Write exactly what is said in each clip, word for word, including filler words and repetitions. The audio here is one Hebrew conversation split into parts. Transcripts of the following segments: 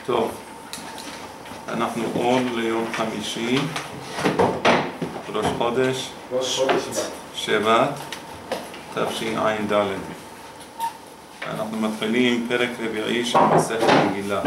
טוב, אנחנו עוד ליום חמישי, ראש חודש, ראש חודש שבט, תשע"ד. אנחנו מתחילים פרק רביעי של מסכת מגילה.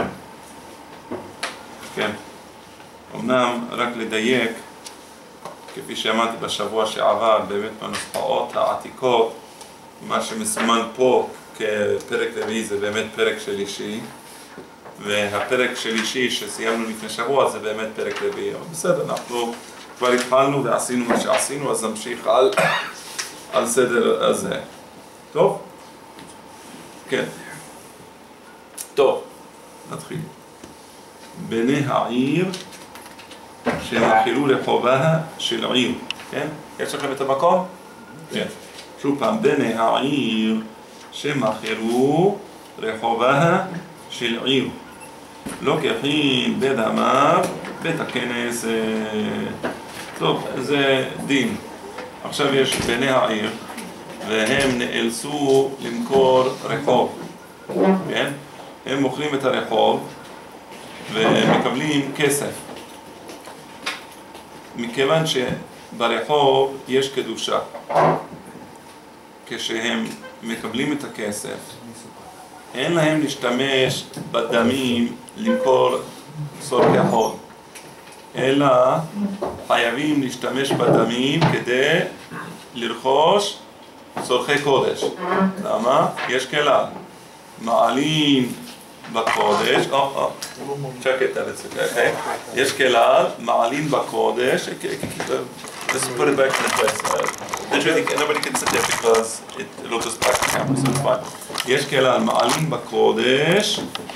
כן, אמנם רק לדייק, כפי שאמרתי בשבוע שעבר, באמת בנוסחאות העתיקות, מה שמסומן פה כפרק רביעי זה באמת פרק שלישי, והפרק שלישי שסיימנו לפני שבוע זה באמת פרק רביעי. אבל בסדר, אנחנו כבר התחלנו ועשינו מה שעשינו, אז נמשיך על, על סדר הזה. טוב? כן. טוב, נתחיל. בני העיר שמאכילו רחובה של עיר. כן? יש לכם את המקום? כן. שוב פעם, בני העיר שמאכילו רחובה של עיר. לוקחים בדמיו בית הכנס. טוב, זה דין. עכשיו יש בני העיר והם נאלצו למכור רחוב. כן? הם מוכרים את הרחוב ומקבלים כסף. מכיוון שברחוב יש קדושה, כשהם מקבלים את הכסף, אין להם להשתמש בדמים למכור צורכי חול, אלא חייבים להשתמש בדמים כדי לרכוש צורכי קודש. למה? יש כלל, מעלים בקודש, או, או, שקט על זה, אוקיי? יש כלל, מעלים בקודש, let's put it back in place. Literally, nobody can sit there because it, it'll just back the camera, so it's fine. יש כלל, מעלים בקודש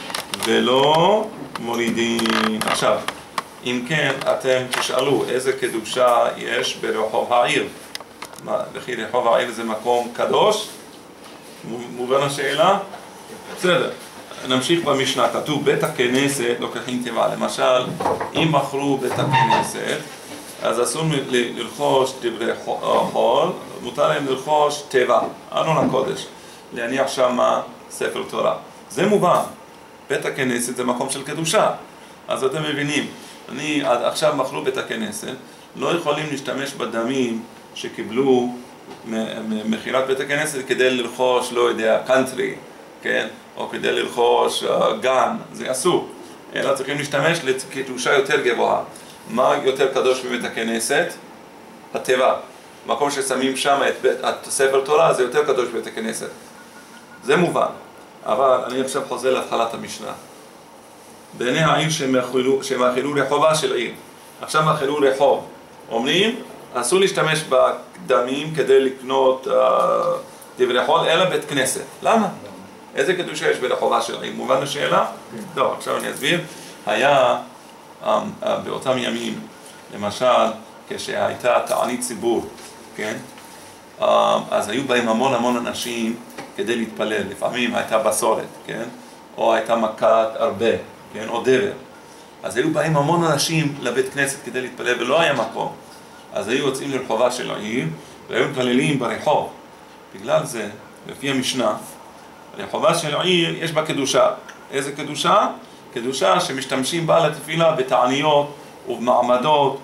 ולא מורידים. עכשיו, אם כן, אתם תשאלו איזה קדושה יש ברחוב העיר. וכי רחוב העיר זה מקום קדוש? מובן השאלה? בסדר. נמשיך במשנה, כתוב בית הכנסת לוקחים טבע. למשל, אם מכרו בית הכנסת, אז אסור לרכוש דברי חול, מותר להם לרכוש טבע, ארון הקודש, להניח שם ספר תורה. זה מובן, בית הכנסת זה מקום של קדושה. אז אתם מבינים, אני עכשיו מכרו בית הכנסת, לא יכולים להשתמש בדמים שקיבלו ממכירת בית הכנסת כדי לרכוש, לא יודע, קאנטרי, כן? או כדי לרכוש uh, גן, זה אסור. אלא צריכים להשתמש לקדושה יותר גבוהה. מה יותר קדוש מבית הכנסת? הטבע. מקום ששמים שם את, בית, את ספר תורה זה יותר קדוש מבית הכנסת. זה מובן. אבל אני עכשיו חוזר להתחלת המשנה. בני העיר שמאכילו רחובה של עיר. עכשיו מאכילו רחוב. אומרים, אסור להשתמש בדמים כדי לקנות uh, דברי חול, אלא בית כנסת. למה? איזה קדושה יש ברחובה של עיר? מובן השאלה? טוב, עכשיו אני אסביר. היה um, uh, באותם ימים, למשל, כשהייתה תענית ציבור, כן? Um, אז היו בהם המון המון אנשים כדי להתפלל. לפעמים הייתה בשורת, כן? או הייתה מכת הרבה, כן? או דבר. אז היו בהם המון אנשים לבית כנסת כדי להתפלל ולא היה מקום. אז היו יוצאים לרחובה של העיר והיו מתפללים ברחוב. בגלל זה, לפי המשנה, הרחובה של העיר יש בה קדושה. איזה קדושה? קדושה שמשתמשים בה לתפילה בתעניות ובמעמדות,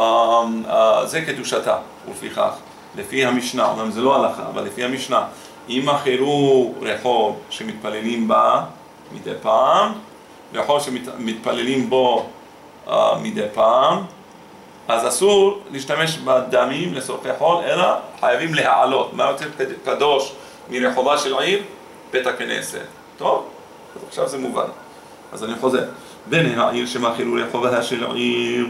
זה קדושתה. ולפיכך, לפי המשנה, אומנם זה לא הלכה, אבל לפי המשנה, אם מכרו רחוב שמתפללים בה מדי פעם, רחוב שמתפללים בו מדי פעם, אז אסור להשתמש בדמים לצורכי חול, אלא חייבים להעלות. מה יותר קדוש מרחובה של עיר? בית הכנסת. טוב? אז עכשיו זה מובן. אז אני חוזר. בני העיר שמאכילו רחובה של עיר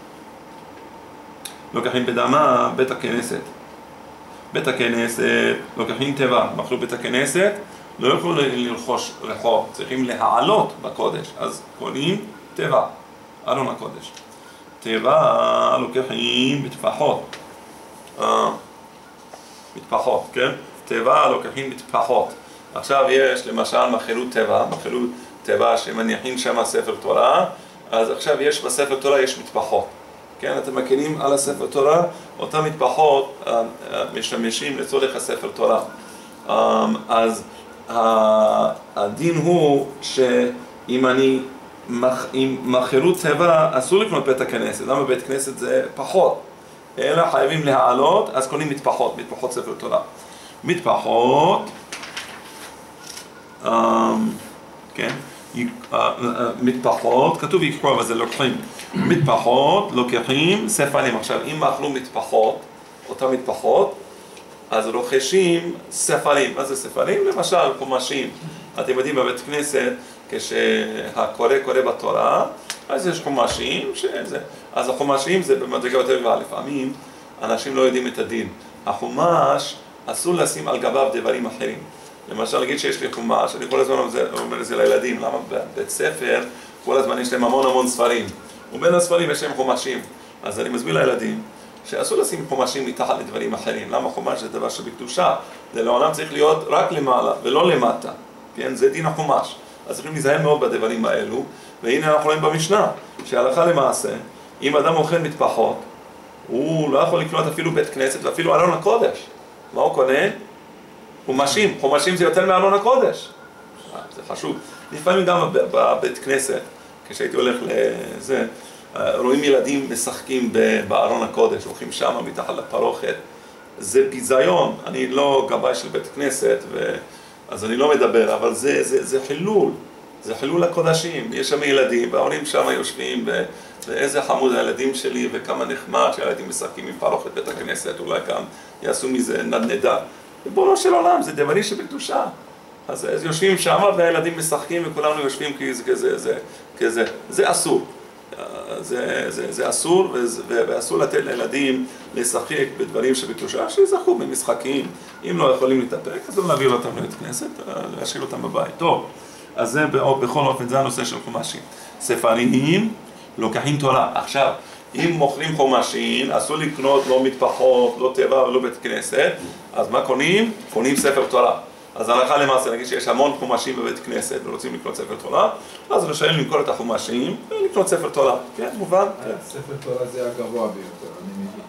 לוקחים בדמה בית הכנסת. בית הכנסת לוקחים טבע. מאכלו בית הכנסת, לא יכולו לרכוש רחוב, צריכים להעלות בקודש. אז קונים טבע, ארון הקודש. טבע לוקחים בטפחות. בטפחות, כן? טבע לוקחים בטפחות. עכשיו יש למשל מכילות טבע, מכילות טבע שמניחים שם ספר תורה, אז עכשיו יש בספר תורה יש מטפחות. כן, אתם מכירים על הספר תורה, אותם מטפחות משמשים לצורך הספר תורה. אז הדין הוא שאם אני עם מכירות תיבה אסור לקנות בית הכנסת. למה בית כנסת זה פחות? אלא חייבים להעלות, אז קונים מטפחות, מטפחות ספר תורה. מטפחות, כן, מטפחות, כתוב יקחו, אבל זה לוקחים. מטפחות, לוקחים ספרים. עכשיו, אם אכלו מטפחות, אותם מטפחות, אז רוכשים ספרים. מה זה ספרים? למשל, חומשים. אתם יודעים, בבית כנסת, כשהקורא קורא בתורה, אז יש חומשים שזה. אז החומשים זה במדרגה יותר גבוהה. לפעמים אנשים לא יודעים את הדין. החומש אסור לשים על גביו דברים אחרים. למשל, להגיד שיש לי חומש, אני כל הזמן אומר את זה לילדים. למה בבית ספר כל הזמן יש להם המון המון ספרים. ובין הספרים יש להם חומשים. אז אני מסביר לילדים שאסור לשים חומשים מתחת לדברים אחרים. למה חומש זה דבר שבקדושה? זה לעולם צריך להיות רק למעלה ולא למטה. כן? זה דין החומש. אז צריכים להיזהר מאוד בדברים האלו. והנה אנחנו רואים במשנה, שהלכה למעשה, אם אדם אוכל מטפחות, הוא לא יכול לקנות אפילו בית כנסת ואפילו ארון הקודש. מה הוא קונה? חומשים. חומשים זה יותר מארון הקודש. זה חשוב. לפעמים גם בבית כנסת, כשהייתי הולך לזה, רואים ילדים משחקים בארון הקודש, הולכים שם מתחת לפרוכת. זה ביזיון. אני לא גבאי של בית כנסת, ו... אז אני לא מדבר, אבל זה, זה, זה חילול. זה חילול הקודשים. יש שם ילדים, וההורים שם יושבים, ו... ואיזה חמוד הילדים שלי, וכמה נחמד שהילדים משחקים עם פרוכת בית הכנסת, אולי גם יעשו מזה נדנדה. ריבונו של עולם, זה דברי שבקדושה. אז, אז יושבים שם, והילדים משחקים, וכולנו יושבים כזה, כזה, זה, כזה. זה אסור. זה, זה, זה אסור, וזה, ואסור לתת לילדים לשחק בדברים שבקדושה, שיזכו במשחקים. אם לא יכולים להתאפק, אז לא להעביר אותם לבית כנסת, להשאיר אותם בבית. טוב, אז זה בכל אופן, זה הנושא של חומשים. ספרים לוקחים תורה. עכשיו, אם מוכרים חומשים, אסור לקנות לא מטפחות, לא תיבה ולא בית כנסת, אז מה קונים? קונים ספר תורה. אז הלכה למעשה, נגיד שיש המון חומשים בבית כנסת ורוצים לקנות ספר תורה, אז רשאים למכור את החומשים ולקנות ספר תורה. כן, מובן? ספר תורה זה הגבוה ביותר, אני מבין.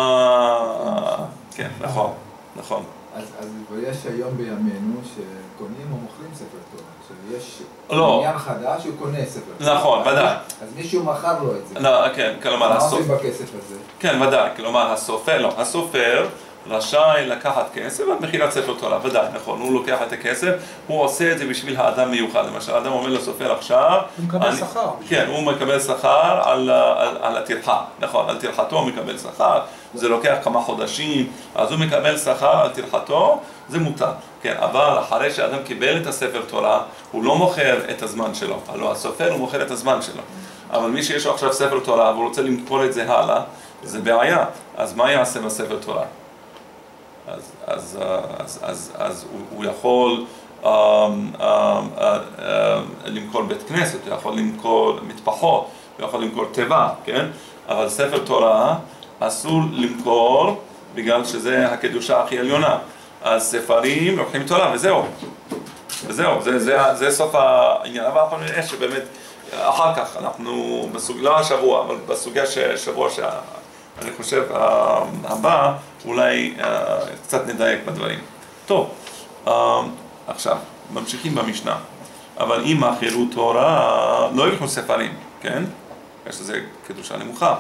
כן, נכון, נכון. אז יש היום בימינו שקונים או מוכרים ספר תורה. שיש עניין חדש, הוא קונה ספר תורה. נכון, ודאי. אז מישהו מכר לו את זה. לא, כן, כלומר... מה עושים בכסף הזה? כן, ודאי, כלומר הסופר, לא, הסופר רשאי לקחת כסף על מכירת ספר תורה, ודאי, נכון, הוא לוקח את הכסף, הוא עושה את זה בשביל האדם מיוחד, למשל, האדם אומר לסופר עכשיו... הוא מקבל שכר. כן, הוא מקבל שכר על, על, על הטרחה, נכון, על טרחתו הוא מקבל שכר, זה לוקח כמה חודשים, אז הוא מקבל שכר על טרחתו, זה מותר, כן, אבל אחרי שאדם קיבל את הספר תורה, הוא לא מוכר את הזמן שלו, הלוא הסופר הוא מוכר את הזמן שלו, אבל מי שיש לו עכשיו ספר תורה והוא רוצה למכור את זה הלאה, זה בעיה, אז מה יעשה בספר תורה? אז, אז, אז, אז, אז הוא, הוא יכול um, um, uh, uh, למכור בית כנסת, הוא יכול למכור מטפחות, הוא יכול למכור תיבה, כן? אבל ספר תורה אסור למכור בגלל שזה הקדושה הכי עליונה. אז ספרים לוקחים תורה וזהו. וזהו, זה, זה, זה סוף העניין. אבל אנחנו נראה שבאמת אחר כך אנחנו, בסוג, לא השבוע, אבל בסוגיה שבוע שה... אני חושב, הבא, אולי קצת נדייק בדברים. טוב, עכשיו, ממשיכים במשנה. אבל אם מכרו תורה, לא יקחו ספרים, כן? יש לזה קדושה נמוכה.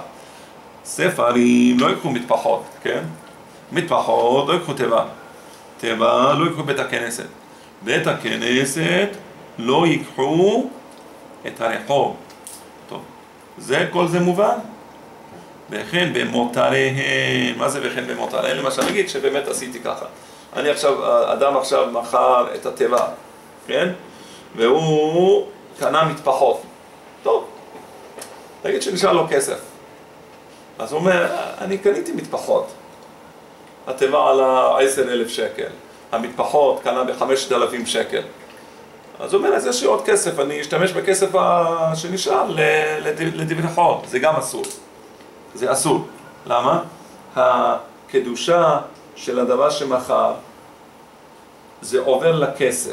ספרים לא יקחו מטפחות, כן? מטפחות לא יקחו תיבה. תיבה לא יקחו בית הכנסת. בית הכנסת לא יקחו את הרחוב. טוב, זה, כל זה מובן? וכן במותריהם, מה זה וכן במותריהם? למשל נגיד שבאמת עשיתי ככה. אני עכשיו, אדם עכשיו מכר את התיבה, כן? והוא קנה מטפחות. טוב, נגיד שנשאר לו כסף. אז הוא אומר, אני קניתי מטפחות. התיבה עלה עשרת אלפים שקל. המטפחות קנה ב-חמשת אלפים שקל. אז הוא אומר, אז יש לי עוד כסף, אני אשתמש בכסף שנשאר לדבריכות. זה גם אסור. זה אסור. למה? הקדושה של הדבר שמכר זה עובר לכסף,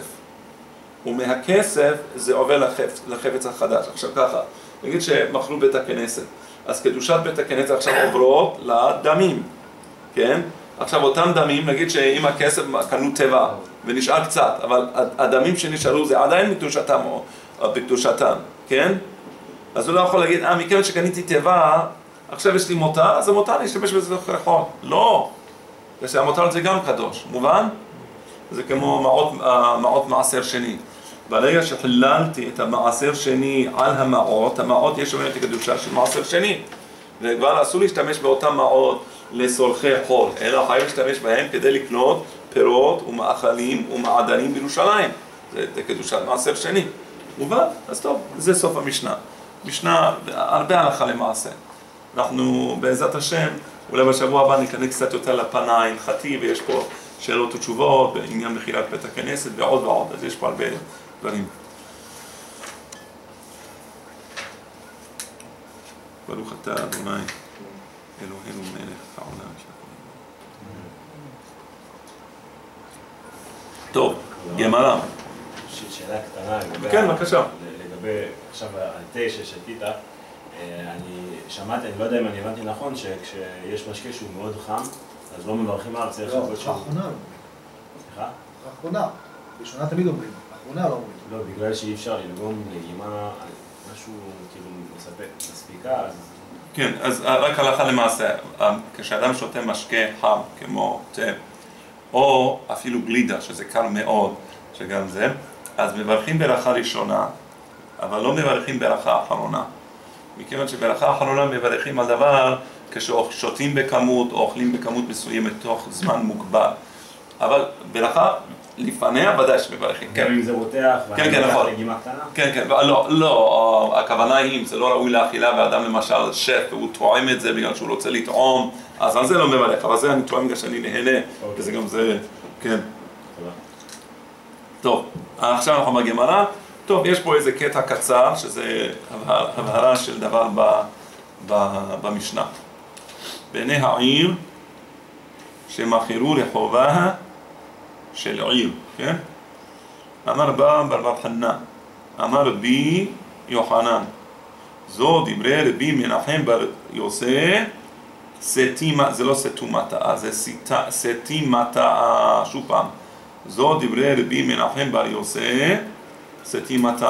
ומהכסף זה עובר לחפץ, לחפץ החדש. עכשיו ככה, נגיד שמכרו בית הכנסת, אז קדושת בית הכנסת עכשיו עוברות לדמים, כן? עכשיו אותם דמים, נגיד שאם הכסף קנו תיבה ונשאר קצת, אבל הדמים שנשארו זה עדיין בקדושתם או בקדושתם, כן? אז הוא לא יכול להגיד, אה, מכיוון שקניתי תיבה, עכשיו יש לי מותר, אז המותר להשתמש בזה לצורכי חול. לא. כשהמותר זה גם קדוש, מובן? זה כמו מעות, מעות מעשר שני. ברגע שחיללתי את המעשר שני על המעות, המעות יש לנו את הקדושה של מעשר שני. וכבר אסור להשתמש באותם מעות לצורכי חול, אלא חייב להשתמש בהם כדי לקנות פירות ומאכלים ומעדנים בירושלים. זה, זה קדושת מעשר שני. מובן? אז טוב, זה סוף המשנה. משנה, הרבה הלכה למעשה. אנחנו בעזרת השם, אולי בשבוע הבא ניכנס קצת יותר לפן ההלכתי, ויש פה שאלות ותשובות, בעניין מכירת בית הכנסת ועוד ועוד, אז יש פה הרבה דברים. ברוך אתה אדוני אלוהינו מלך העולם. טוב, גמרא. שאלה קטנה לגבי... כן, בבקשה. לגבי עכשיו התה ששתית, אני שמעתי, אני לא יודע אם אני הבנתי נכון, שכשיש משקה שהוא מאוד חם, אז לא מברכים עליו, צריך לחכות שהוא... לא, האחרונה לא. סליחה? האחרונה. ראשונה תמיד אומרים, האחרונה לא אומרים. לא, בגלל שאי אפשר ללגום לגימה, משהו כאילו מספיקה, אז... כן, אז רק הלכה למעשה, כשאדם שותה משקה חם כמו תה, או אפילו גלידה, שזה קר מאוד, שגם זה, אז מברכים ברכה ראשונה, אבל לא מברכים ברכה אחרונה. מכיוון שברכה האחרונה מברכים על דבר כששותים בכמות או אוכלים בכמות מסוימת תוך זמן מוגבל. אבל ברכה לפניה ודאי שמברכים. גם אם זה רותח ואני מברח לגימה קטנה? כן, כן, לא, לא, הכוונה היא אם זה לא ראוי לאכילה ואדם למשל שף והוא טועם את זה בגלל שהוא רוצה לטעום, אז על זה לא מברך, אבל זה אני טועם בגלל שאני נהנה, וזה גם זה, כן. טוב, עכשיו אנחנו בגמרא. טוב, יש פה איזה קטע קצר, שזה הבהרה של דבר ב, ב, במשנה. בעיני העיר שמכירו רחובה של עיר, כן? אמר בא בר בר חנא, אמר רבי יוחנן, זו דברי רבי מנחם בר יוסף, סתימה, זה לא סתומתה, זה סתימתה, שוב פעם, זו דברי רבי מנחם בר יוסף, סתימתה,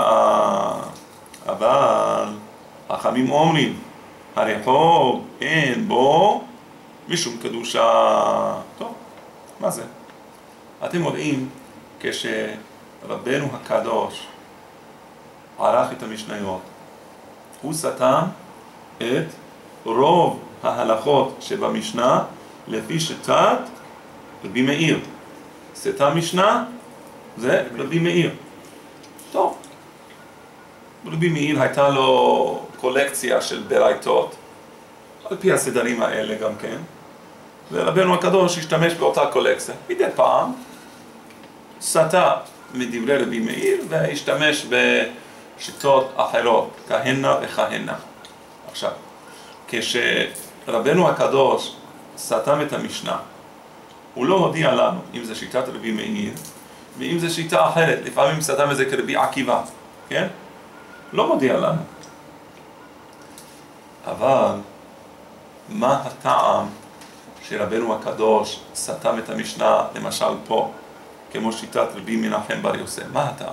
אבל החכמים אומרים, הרחוב אין בו משום קדושה. טוב, מה זה? אתם רואים כשרבנו הקדוש ערך את המשניות, הוא סתם את רוב ההלכות שבמשנה לפי שיטת רבי מאיר. סתם משנה זה רבי מאיר. טוב, רבי מאיר הייתה לו קולקציה של ברייתות, על פי הסדרים האלה גם כן, ורבנו הקדוש השתמש באותה קולקציה. מדי פעם סטה מדברי רבי מאיר והשתמש בשיטות אחרות, כהנה וכהנה. עכשיו, כשרבנו הקדוש סתם את המשנה, הוא לא הודיע לנו אם זה שיטת רבי מאיר ואם זה שיטה אחרת. לפעמים סתם את זה כרבי עקיבא, כן? לא מודיע לנו. אבל מה הטעם שרבנו הקדוש סתם את המשנה, למשל פה, כמו שיטת רבי מנחם בר יוסף? מה הטעם?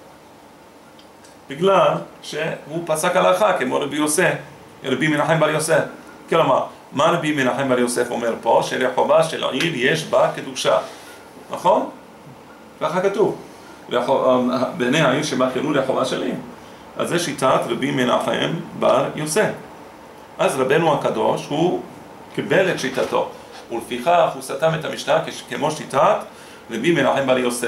בגלל שהוא פסק הלכה כמו רבי יוסף, רבי מנחם בר יוסף. כלומר, מה רבי מנחם בר יוסף אומר פה? שרחובה של העיר יש בה קדושה, נכון? ככה כתוב, בעיני העיר שמכירו רחובה של עיר. אז זה שיטת רבי מנחם בר יוסף. אז רבנו הקדוש הוא קיבל את שיטתו, ולפיכך הוא סתם את המשנה כמו שיטת רבי מנחם בר יוסף.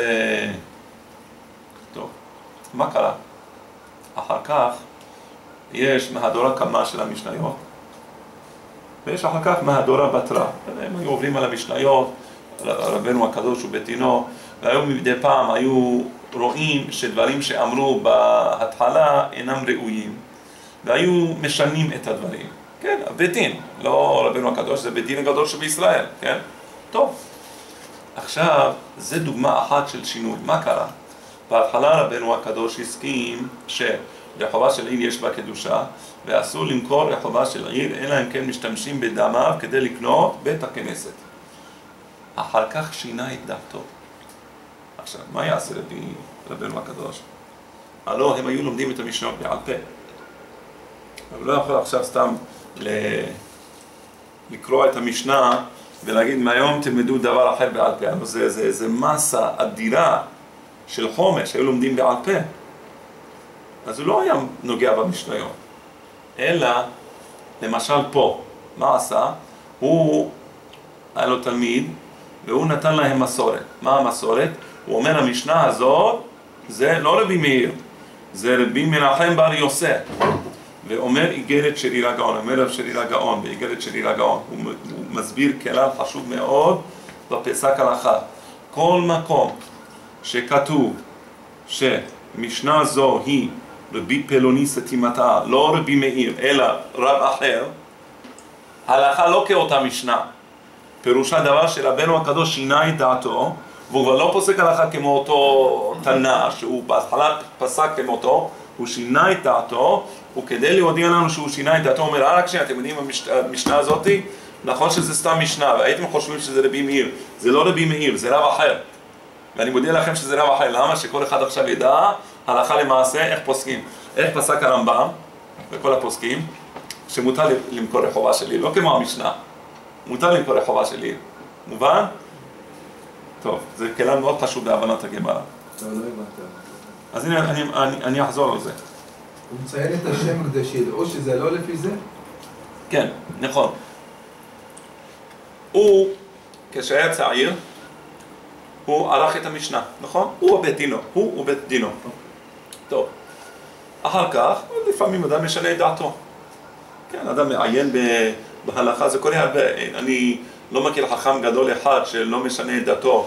טוב, מה קרה? אחר כך יש מהדורה כמה של המשניות, ויש אחר כך מהדורה בתרא. הם היו עוברים על המשניות, רבנו הקדוש ובתינו, והיום מדי פעם היו רואים שדברים שאמרו בהתחלה אינם ראויים, והיו משנים את הדברים. כן, בית דין, לא רבנו הקדוש, זה בית דין הגדול שבישראל, כן? טוב. עכשיו, זה דוגמה אחת של שינוי. מה קרה? בהתחלה רבנו הקדוש הסכים שרחובה של עיר יש בה קדושה, ואסור למכור רחובה של עיר, אלא אם כן משתמשים בדמיו כדי לקנות בית הכנסת. אחר כך שינה את דעתו. עכשיו, מה יעשה רבי, רבנו הקדוש? הלא הם היו לומדים את המשנות בעל פה. אבל לא יכול עכשיו סתם ל... לקרוא את המשנה ולהגיד מהיום תלמדו דבר אחר בעל פה. אבל זה, זה, זה מסה אדירה של חומר שהיו לומדים בעל פה. אז הוא לא היה נוגע במשניות. אלא, למשל פה, מה עשה? הוא, היה לו תלמיד, והוא נתן להם מסורת. מה המסורת? הוא אומר, המשנה הזאת, זה לא רבי מאיר, זה רבי מנחם בר יוסף. ואומר איגרת של עיר הגאון, אומר רב של עיר הגאון, באיגרת של עיר הגאון. הוא, הוא מסביר כלל חשוב מאוד בפסק הלכה. כל מקום שכתוב שמשנה זו היא רבי פלוני סתימתה, לא רבי מאיר, אלא רב אחר, ההלכה לא כאותה משנה. פירושה דבר שרבנו הקדוש שינה את דעתו, והוא כבר לא פוסק הלכה כמו אותו תנא, שהוא בהתחלה פסק כמותו, הוא שינה את דעתו, וכדי להודיע לנו שהוא שינה את דעתו, הוא אומר, אה רק שנייה, אתם יודעים, המשנה הזאת, נכון שזה סתם משנה, והייתם חושבים שזה רבי מאיר, זה לא רבי מאיר, זה רב אחר. ואני מודיע לכם שזה רב אחר, למה? שכל אחד עכשיו ידע, הלכה למעשה, איך פוסקים. איך פסק הרמב"ם, וכל הפוסקים, שמותר למכור רחובה שלי, לא כמו המשנה. מותר למכור רחובה שלי. מובן? טוב, זה כלל מאוד חשוב בהבנת הגמרא. לא, לא הבנת. אז הנה, אני, אני, אני אחזור על זה. הוא מציין את השם כדי שידעו שזה לא לפי זה? כן, נכון. הוא, כשהיה צעיר, הוא ערך את המשנה, נכון? הוא ובית דינו, הוא ובית דינו. טוב. אחר כך, לפעמים אדם משנה את דעתו. כן, אדם מעיין בהלכה, זה קורה הרבה. אני לא מכיר חכם גדול אחד שלא משנה את דעתו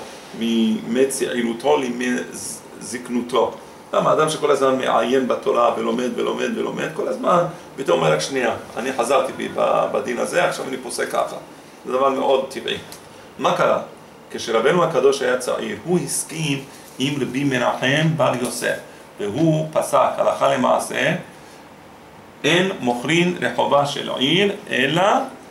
מצעירותו לזקנותו. למה אדם שכל הזמן מעיין בתורה ולומד ולומד ולומד, כל הזמן, פתאום אומר רק שנייה, אני חזרתי בי בדין הזה, עכשיו אני פוסק ככה. זה דבר מאוד טבעי. מה קרה? כשרבנו הקדוש היה צעיר, הוא הסכים עם רבי מנחם בר יוסף, והוא פסק הלכה למעשה, אין מוכרין רחובה של עיר, אלא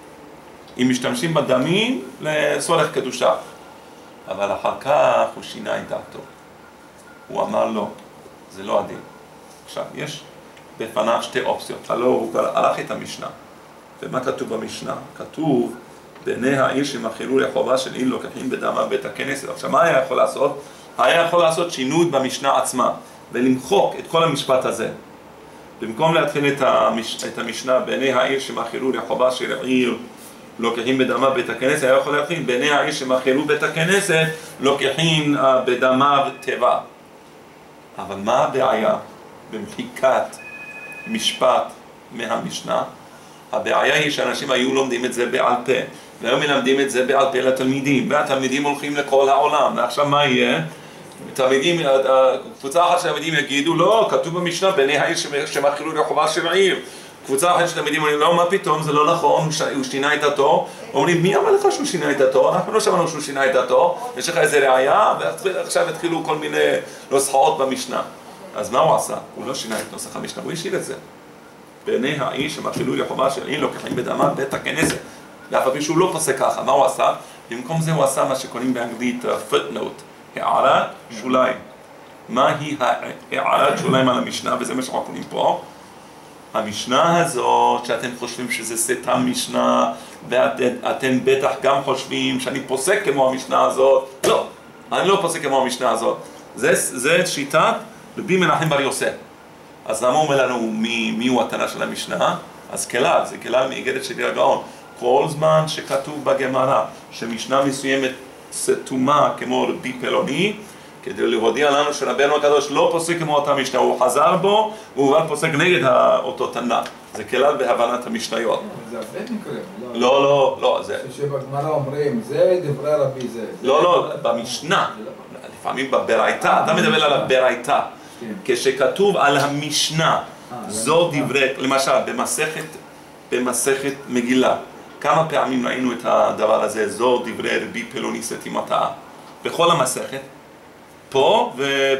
אם משתמשים בדמים לצורך קדושה. אבל אחר כך הוא שינה את דעתו. הוא אמר לו, זה לא הדין. עכשיו, יש בפניו שתי אופציות. הלא הוא כבר ערך את המשנה. ומה כתוב במשנה? כתוב, בני העיר שמכירו רחובה של עיר לוקחים בדמה בית הכנסת. עכשיו, מה היה יכול לעשות? היה יכול לעשות שינוי במשנה עצמה, ולמחוק את כל המשפט הזה. במקום להתחיל את, המש... את המשנה, בני העיר שמכירו רחובה של עיר לוקחים בדמה בית הכנסת, היה יכול להתחיל, בני העיר שמכירו בית הכנסת לוקחים uh, בדמה תיבה. אבל מה הבעיה במחיקת משפט מהמשנה? הבעיה היא שאנשים היו לומדים את זה בעל פה, והיום מלמדים את זה בעל פה לתלמידים, והתלמידים הולכים לכל העולם, ועכשיו מה יהיה? תלמידים, קבוצה אחת של תלמידים יגידו, לא, כתוב במשנה, בני העיר שמכירו רחובה של העיר. קבוצה אחת של תלמידים אומרים, לא, מה פתאום, זה לא נכון, הוא שינה את דעתו. אומרים, מי אמר לך שהוא שינה את דעתו? אנחנו לא שמענו שהוא שינה את דעתו, יש לך איזה ראייה, ועכשיו התחילו כל מיני נוסחאות במשנה. אז מה הוא עשה? הוא לא שינה את נוסח המשנה, הוא השאיר את זה. בני העיר שמכירו רחובה של העיר לוקחים בדמה בית הכנסת. ואף על פי שהוא לא פוסק ככה, מה הוא עשה? במקום זה הוא עשה מה שקוראים באנגלית footnote. הערת שוליים. מהי הערת שוליים על המשנה, וזה מה שאנחנו קוראים פה. המשנה הזאת, שאתם חושבים שזה סתם משנה, ואתם בטח גם חושבים שאני פוסק כמו המשנה הזאת. לא, אני לא פוסק כמו המשנה הזאת. זה, זה שיטת רבי מנחם בר יוסף. אז למה הוא אומר לנו מי, מי הוא התנא של המשנה? אז כלל, זה כלל מאיגרת של עיר הגאון. כל זמן שכתוב בגמרא שמשנה מסוימת סתומה כמו רבי פלוני, כדי להודיע לנו שרבנו הקדוש לא פוסק כמו אותה משנה, הוא חזר בו, והוא כבר פוסק נגד אותו תנא. זה כלל בהבנת המשניות. זה הרבה מקרים. לא, לא, לא. שבגמרא אומרים, זה דברי רבי זה. לא, לא, במשנה. לפעמים בברייתא, אתה מדבר על הברייתא. כשכתוב על המשנה, זו דברי, למשל, במסכת, במסכת מגילה, כמה פעמים ראינו את הדבר הזה, זו דברי רבי פלוני סתימתה, בכל המסכת, פה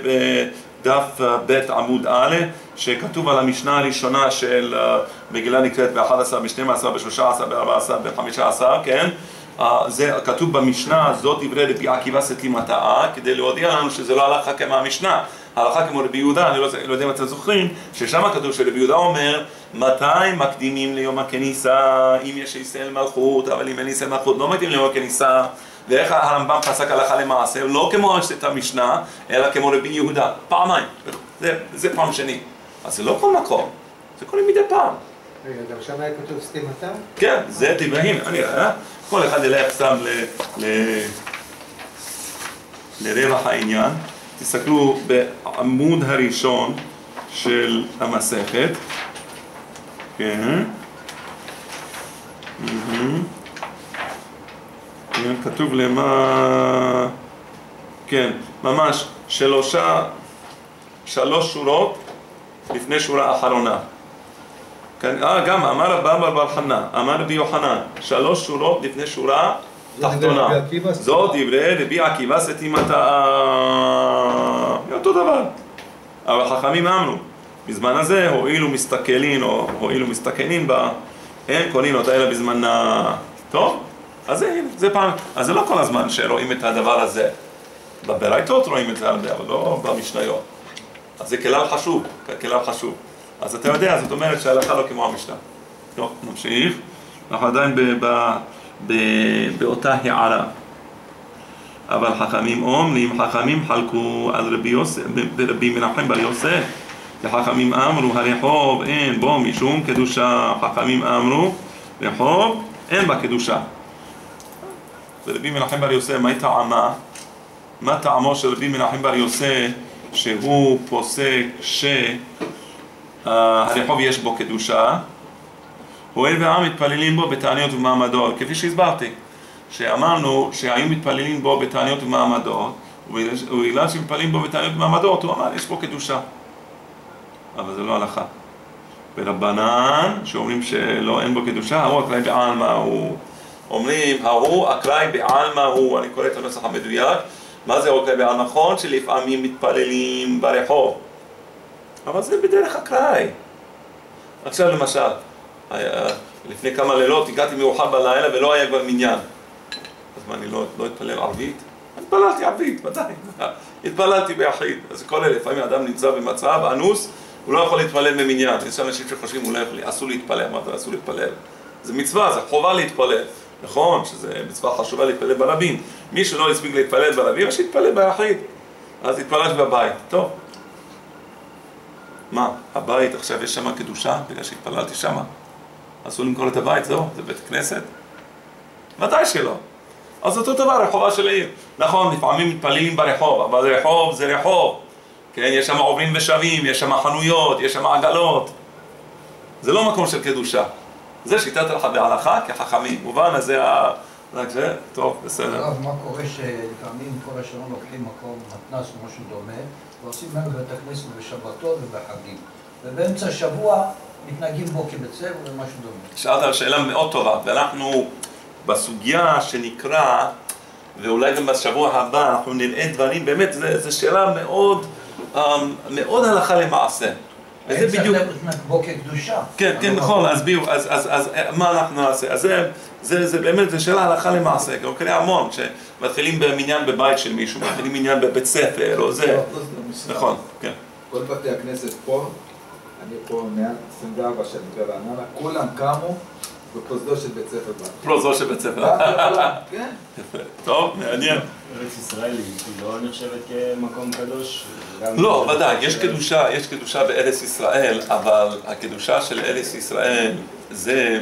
ובדף ב' עמוד א', שכתוב על המשנה הראשונה של מגילה נקראת ב-אחד עשר, ב-שתים עשרה, ב-שלוש עשרה, ב-ארבע עשרה, ב-חמש עשרה, כן? זה כתוב במשנה, זו דברי רבי עקיבא סתימתה, כדי להודיע לנו שזה לא הלכה כמו המשנה. הלכה כמו רבי יהודה, אני לא, לא יודע אם אתם זוכרים, ששם כתוב שרבי יהודה אומר, מתי מקדימים ליום הכניסה, אם יש ישראל מלכות, אבל אם אין ישראל מלכות, לא מקדימים ליום הכניסה, ואיך הרמב"ם פסק הלכה למעשה, לא כמו את המשנה, אלא כמו רבי יהודה, פעמיים, זה, זה פעם שני. אז זה לא כל מקום, זה קורה מדי פעם. רגע, גם שם היה כתוב סתימתה? כן, זה טבעי, אני רואה, כל אחד ילך סתם ל... ל... לרווח העניין. תסתכלו בעמוד הראשון של המסכת. כן. כן, כתוב למה... כן, ממש שלושה, שלוש שורות לפני שורה אחרונה. כן, אה, גם אמר רבא בר חנא, אמר רבי יוחנן, שלוש שורות לפני שורה תחתונה. זאת דברי רבי עקיבא סתימתה. אותו דבר. אבל חכמים אמרו, בזמן הזה הואילו מסתכלים או הואילו מסתכלים בה, אין קונים אותה אלא בזמן... טוב? אז זה, זה פעם, אז זה לא כל הזמן שרואים את הדבר הזה. בברייתות רואים את זה הרבה, אבל לא במשניות. אז זה כלל חשוב, כלל חשוב. אז אתה יודע, זאת אומרת שההלכה לא כמו המשנה. טוב, נמשיך. אנחנו עדיין ב, ב, ב, באותה הערה. אבל חכמים אומרים, חכמים חלקו על רבי יוסף, ברבי מנחם בר יוסף. וחכמים אמרו, הרחוב אין בו משום קדושה. חכמים אמרו, רחוב אין בה קדושה. ורבי מנחם בר יוסף, מה טעמה? מה טעמו של רבי מנחם בר יוסף שהוא פוסק שהרחוב יש בו קדושה, הואיל והעם מתפללים בו בתעניות ובמעמדות, כפי שהסברתי, שאמרנו שהיו מתפללים בו בתעניות ובמעמדות, ובגלל שמתפללים בו בתעניות ובמעמדות, הוא אמר יש בו קדושה. אבל זה לא הלכה. ברבנן, שאומרים שלא, אין בו קדושה, ההוא אקראי בעלמא הוא. אומרים, ההוא אקראי בעלמא הוא, אני קורא את הנוסח המדויק, מה זה אקראי בעלמא? נכון שלפעמים מתפללים ברחוב, אבל זה בדרך אקראי. עכשיו למשל, לפני כמה לילות הגעתי מאוחר בלילה ולא היה כבר מניין. אז מה, אני לא, לא התפלל ערבית? התפללתי ערבית, ודאי. התפללתי ביחיד. אז כל אלה, לפעמים האדם נמצא במצב אנוס, הוא לא יכול להתפלל במניין. יש אנשים שחושבים, אולי אסור להתפלל, מה אתה אסור להתפלל? זה מצווה, זה חובה להתפלל. נכון שזה מצווה חשובה להתפלל ברבים. מי שלא הספיק להתפלל ברבים, אז שיתפלל ביחיד. אז התפללתי בבית. טוב. מה, הבית עכשיו יש שם קדושה? בגלל שהתפללתי שם? אסור למכור את הבית, זהו? זה בית כנסת? ודאי שלא. אז אותו דבר, רחובה של העיר. נכון, לפעמים מתפללים ברחוב, אבל רחוב זה רחוב. כן, יש שם עוברים ושבים, יש שם חנויות, יש שם עגלות. זה לא מקום של קדושה. זה שיטת הלכה בהלכה כחכמים. מובן, אז זה ה... רק זה, טוב, בסדר. אז מה קורה שלפעמים כל השנה לוקחים מקום, מתנ"ס או משהו דומה, ועושים ממנו בית הכנסת בשבתות ובחגים. ובאמצע השבוע מתנהגים בו כבית ספר ומשהו דומה. שאלת על שאלה מאוד טובה, ואנחנו בסוגיה שנקרא, ואולי גם בשבוע הבא אנחנו נראה דברים, באמת, זו שאלה מאוד, מאוד הלכה למעשה. וזה בדיוק... צריך בו כקדושה. כן, כן, נכון, אז ביו, אז, אז, אז מה אנחנו נעשה? אז זה, זה, זה באמת, זו שאלה הלכה למעשה, גם כאלה המון, שמתחילים במניין בבית של מישהו, מתחילים מניין בבית ספר, או זה, נכון, כן. כל בתי הכנסת פה, אני פה מעל עשרים וארבע שנים ברעננה, כולם קמו בפרוזדור של בית ספר. פרוזדור של בית ספר. כן. יפה. טוב, מעניין. ארץ ישראל היא לא נחשבת כמקום קדוש? לא, ודאי, יש קדושה, יש קדושה בארץ ישראל, אבל הקדושה של ארץ ישראל זה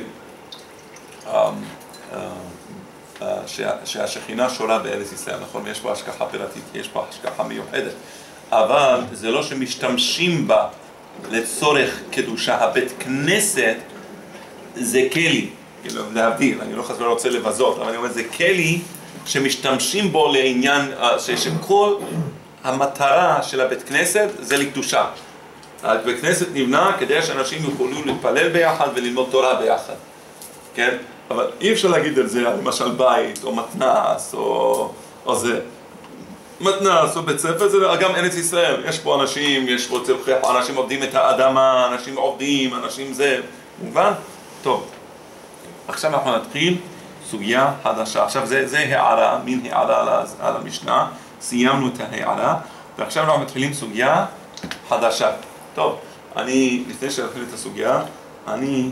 שהשכינה שורה בארץ ישראל, נכון? יש פה השגחה פרטית, יש פה השגחה מיוחדת, אבל זה לא שמשתמשים בה לצורך קדושה. הבית כנסת זה כלי, כאילו להבדיל, אני לא חס ושלום רוצה לבזות, אבל אני אומר זה כלי שמשתמשים בו לעניין, שכל המטרה של הבית כנסת זה לקדושה. הבית כנסת נבנה כדי שאנשים יוכלו להתפלל ביחד וללמוד תורה ביחד, כן? אבל אי אפשר להגיד על זה, למשל בית או מתנ"ס או, או זה. מתנ"ס או בית ספר זה גם ארץ ישראל, יש פה אנשים, יש פה צורכי, אנשים עובדים את האדמה, אנשים עובדים, אנשים זה, מובן? טוב, עכשיו אנחנו נתחיל סוגיה חדשה. עכשיו זה, זה הערה, מין הערה על, על המשנה, סיימנו את ההערה, ועכשיו אנחנו מתחילים סוגיה חדשה. טוב, אני, לפני שנתחיל את הסוגיה, אני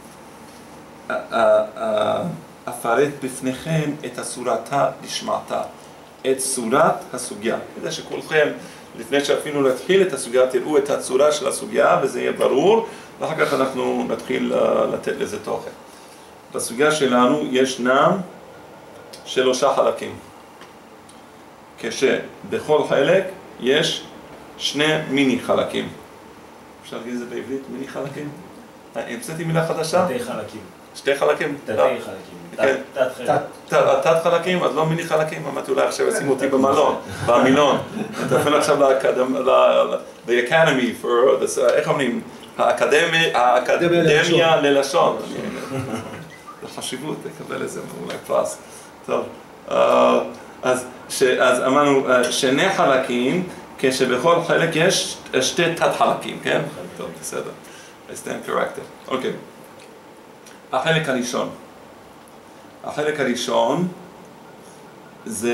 אפרט בפניכם את הסורתה לשמעתה, את צורת הסוגיה, כדי שכולכם, לפני שאפילו נתחיל את הסוגיה, תראו את הצורה של הסוגיה וזה יהיה ברור, ואחר כך אנחנו נתחיל לתת לזה תוכן. בסוגיה שלנו ישנם שלושה חלקים, כשבכל חלק יש שני מיני חלקים. אפשר להגיד את זה בעברית? מיני חלקים? המצאתי מילה חדשה? תתי חלקים. שתי חלקים? תתי חלקים. תת חלקים. תת חלקים? אז לא מיני חלקים? אמרתי אולי עכשיו ישימו אותי במלון, במילון. אתה אפילו עכשיו ל-Academy for, איך אומרים? האקדמיה ללשון. לחשיבות, תקבל איזה אולי פרס. טוב, אז אמרנו שני חלקים, כשבכל חלק יש שתי תת חלקים, כן? טוב, בסדר. I stand corrected. אוקיי. החלק הראשון. החלק הראשון זה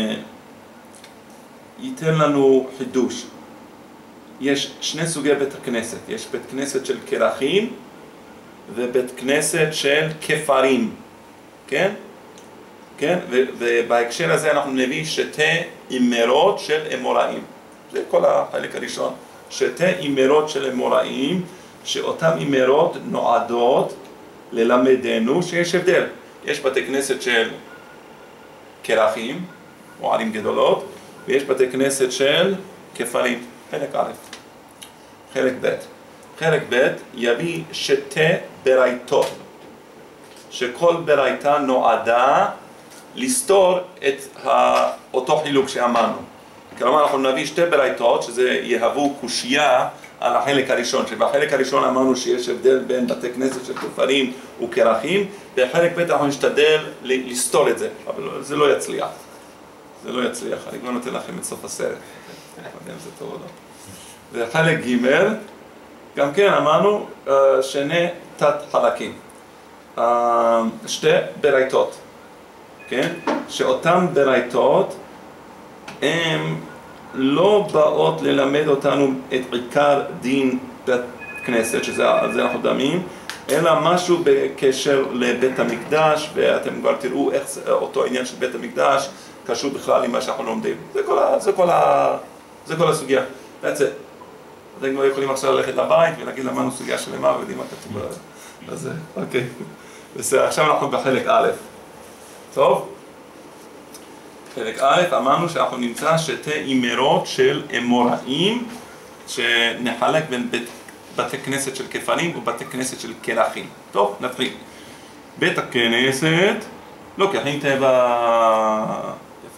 ייתן לנו חידוש. יש שני סוגי בית הכנסת. יש בית כנסת של קרחים ובית כנסת של כפרים. כן? כן? ובהקשר הזה אנחנו נביא שתי אימרות של אמוראים. זה כל החלק הראשון. שתי אימרות של אמוראים, שאותן אימרות נועדות ללמדנו שיש הבדל. יש בתי כנסת של קרחים, או ערים גדולות, ויש בתי כנסת של כפרים. חלק א', חלק ב'. חלק ב' יביא שתי ברייתות, שכל ברייתה נועדה לסתור את אותו חילוק שאמרנו. כלומר, אנחנו נביא שתי ברייתות, שזה יהוו קושייה על החלק הראשון, שבחלק הראשון אמרנו שיש הבדל בין בתי כנסת של כפרים וקרחים, בחלק ב' אנחנו נשתדל לסתור את זה, אבל זה לא יצליח. זה לא יצליח, אני כבר נותן לכם את סוף הסרט. אני יודע אם זה טוב או לא. וחלק ג' גם כן אמרנו שני תת חלקים. שתי ברייתות, כן? שאותן ברייתות הן לא באות ללמד אותנו את עיקר דין בית כנסת, שזה על זה אנחנו דמים, אלא משהו בקשר לבית המקדש, ואתם כבר תראו איך אותו עניין של בית המקדש קשור בכלל עם מה שאנחנו לומדים. זה כל, ה, זה כל, ה, זה כל הסוגיה. That's it. אתם כבר יכולים עכשיו ללכת לבית ולהגיד למדנו סוגיה שלמה ויודעים מה כתוב בזה. אוקיי. בסדר, עכשיו אנחנו בחלק א'. טוב? חלק א', אמרנו שאנחנו נמצא שתי אימרות של אמוראים שנחלק בין בית, בתי כנסת של כפרים ובתי כנסת של קרחים. טוב, נתחיל. בית הכנסת, לא כחים טבע... יפה.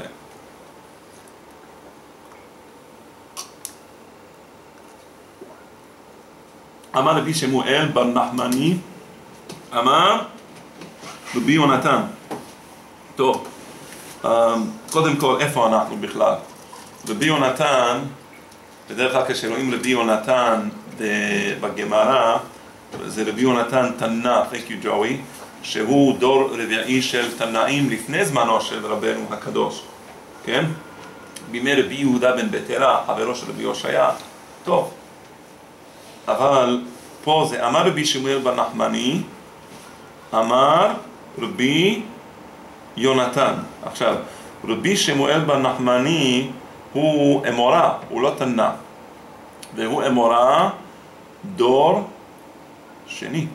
אמר רבי שמואל בר נחמני, אמר רבי יונתן. טוב. קודם כל, איפה אנחנו בכלל? רבי יונתן, בדרך כלל כשרואים רבי יונתן בגמרא, זה רבי יונתן תנא, thank you Joey, שהוא דור רביעי של תנאים לפני זמנו של רבנו הקדוש, כן? בימי רבי יהודה בן בתרא, חברו של רבי הושעיה, טוב. אבל פה זה אמר רבי שמואל בר נחמני, אמר רבי יונתן. עכשיו, רבי שמואל בר נחמני הוא אמורה, הוא לא תנא. והוא אמורה דור שני.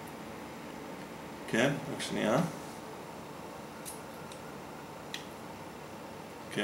כן, רק שנייה. כן.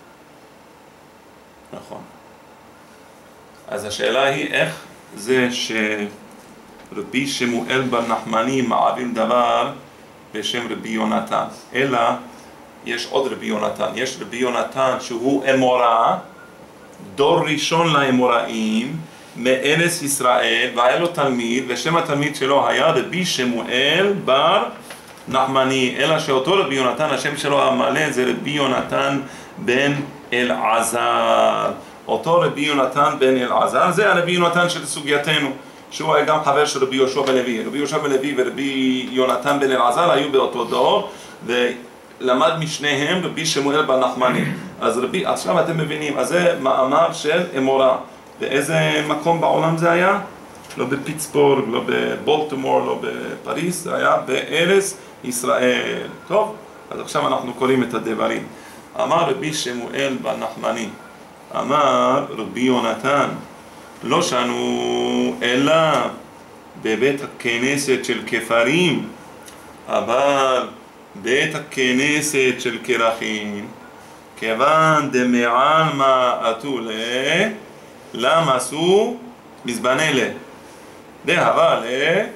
נכון. אז השאלה היא איך זה שרבי שמואל בר נחמני מעביר דבר בשם רבי יונתן, אלא יש עוד רבי יונתן, יש רבי יונתן שהוא אמורה, דור ראשון לאמוראים, מארץ ישראל, והיה לו תלמיד, ושם התלמיד שלו היה רבי שמואל בר נחמני, אלא שאותו רבי יונתן, השם שלו המלא זה רבי יונתן בן אלעזר. אותו רבי יונתן בן אלעזר, זה הרבי יונתן של סוגייתנו, שהוא היה גם חבר של רבי יהושע בן לוי. רבי יהושע בן לוי ורבי יונתן בן אלעזר היו באותו דור, למד משניהם רבי שמואל בר נחמני. אז רבי, עכשיו אתם מבינים, אז זה מאמר של אמורה. באיזה מקום בעולם זה היה? לא בפיטסבורג, לא בבולטימור, לא בפריס, זה היה בארץ ישראל. טוב, אז עכשיו אנחנו קוראים את הדברים. אמר רבי שמואל בר נחמני, אמר רבי יונתן, לא שנו אלא בבית הכנסת של כפרים, אבל בית הכנסת של קרחים, כיוון דמעלמא אתולה, למה עשו מזבני לה? דהבה לה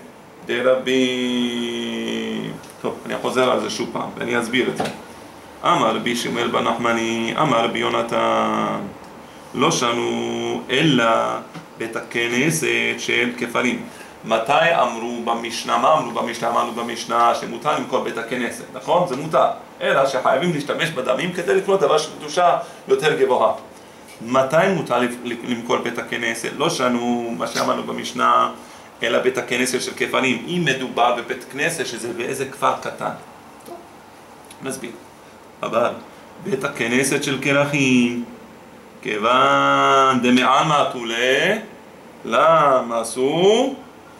דרבים. טוב, אני חוזר על זה שוב פעם, ואני אסביר את זה. אמר רבי שמואל בר נחמני, אמר רבי יונתן, לא שנו אלא בית הכנסת של כפרים. מתי אמרו במשנה, מה אמרו במשנה? אמרנו במשנה שמותר למכור בית הכנסת, נכון? זה מותר. אלא שחייבים להשתמש בדמים כדי לקנות דבר של קדושה יותר גבוהה. מתי מותר למכור בית הכנסת? לא שנו מה שאמרנו במשנה, אלא בית הכנסת של כפרים. אם מדובר בבית כנסת שזה באיזה כפר קטן. טוב, נסביר. אבל בית הכנסת של קרחים, כיוון דמעלמא אתולה, למה עשו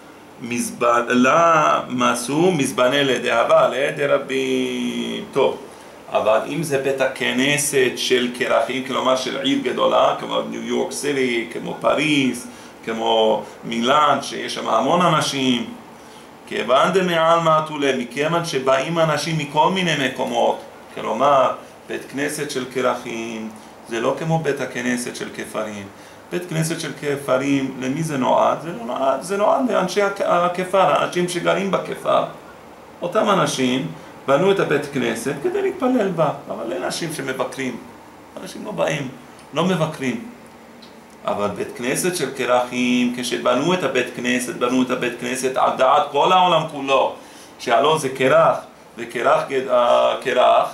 מזבני לה דהבה לה דרבים. טוב, אבל אם זה בית הכנסת של קרחים, כלומר של עיר גדולה, כמו ניו יורק סיטי, כמו פריס, כמו מילאן, שיש שם המון אנשים, כיוון דמעלמא אתולה, מכיוון שבאים אנשים מכל מיני מקומות, כלומר בית כנסת של קרחים זה לא כמו בית הכנסת של כפרים. בית כנסת של כפרים, למי זה נועד? זה לא נועד, זה נועד לאנשי הכפר, האנשים שגרים בכפר. אותם אנשים בנו את הבית כנסת כדי להתפלל בה, אבל אין אנשים שמבקרים. אנשים לא באים, לא מבקרים. אבל בית כנסת של קרחים, כשבנו את הבית כנסת, בנו את הבית כנסת על דעת כל העולם כולו, שהלא זה קרח, וקרח קרח,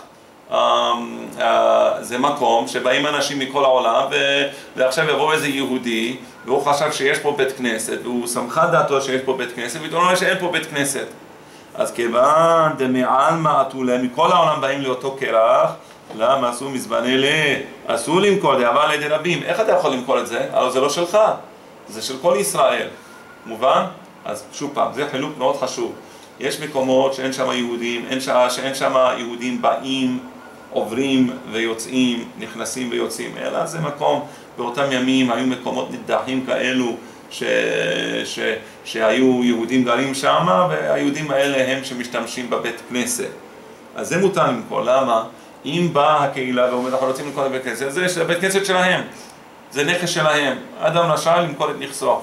זה מקום שבאים אנשים מכל העולם, ועכשיו יבוא איזה יהודי, והוא חשב שיש פה בית כנסת, והוא שמחה דעתו שיש פה בית כנסת, והוא אומר שאין פה בית כנסת. אז כיוון דמעלמא אתולה, מכל העולם באים לאותו קרח, למה עשו מזבני לה? אסור למכור, דהבה לה דרבים. איך אתה יכול למכור את זה? הלוא זה לא שלך, זה של כל ישראל. מובן? אז שוב פעם, זה חילוק מאוד חשוב. יש מקומות שאין שם יהודים, אין שם, שאין שם יהודים באים, עוברים ויוצאים, נכנסים ויוצאים, אלא זה מקום, באותם ימים היו מקומות נידחים כאלו ש... ש... שהיו יהודים גרים שם, והיהודים האלה הם שמשתמשים בבית כנסת. אז זה מותר למכור, למה? אם באה הקהילה ואומרת, אנחנו רוצים למכור את בית כנסת, זה של הבית כנסת שלהם, זה נכס שלהם, אדם רשאי למכור את נכסו.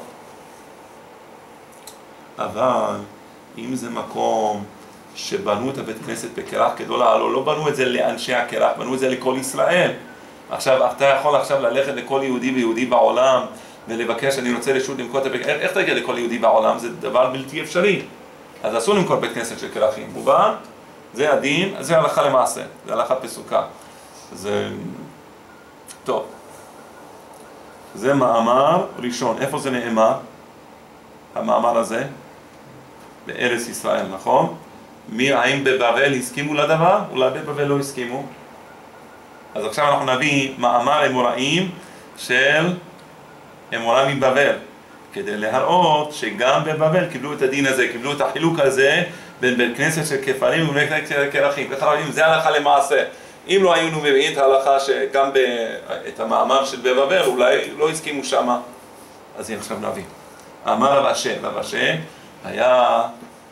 אבל אם זה מקום שבנו את הבית כנסת בקרח גדולה, לא, לא בנו את זה לאנשי הקרח, בנו את זה לכל ישראל. עכשיו, אתה יכול עכשיו ללכת לכל יהודי ויהודי בעולם ולבקש, אני רוצה רשות למכור את הבית כנסת. איך תגיע לכל יהודי בעולם? זה דבר בלתי אפשרי. אז אסור למכור בית כנסת של קרחים. מובן? זה הדין, זה הלכה למעשה, זה הלכה פסוקה. זה... טוב. זה מאמר ראשון. איפה זה נאמר? המאמר הזה? בארץ ישראל, נכון? מי, האם בבבל הסכימו לדבר? אולי בבבל לא הסכימו. אז עכשיו אנחנו נביא מאמר אמוראים של אמורא מבבל, כדי להראות שגם בבבל קיבלו את הדין הזה, קיבלו את החילוק הזה בין בית כנסת של כפרים ובית כנסת של קרחים. זה הלכה למעשה. אם לא היינו מביאים את ההלכה שגם ב... את המאמר של בבבל, אולי לא הסכימו שמה. אז הנה עכשיו נביא. אמר רב אשר, רב אשר היה...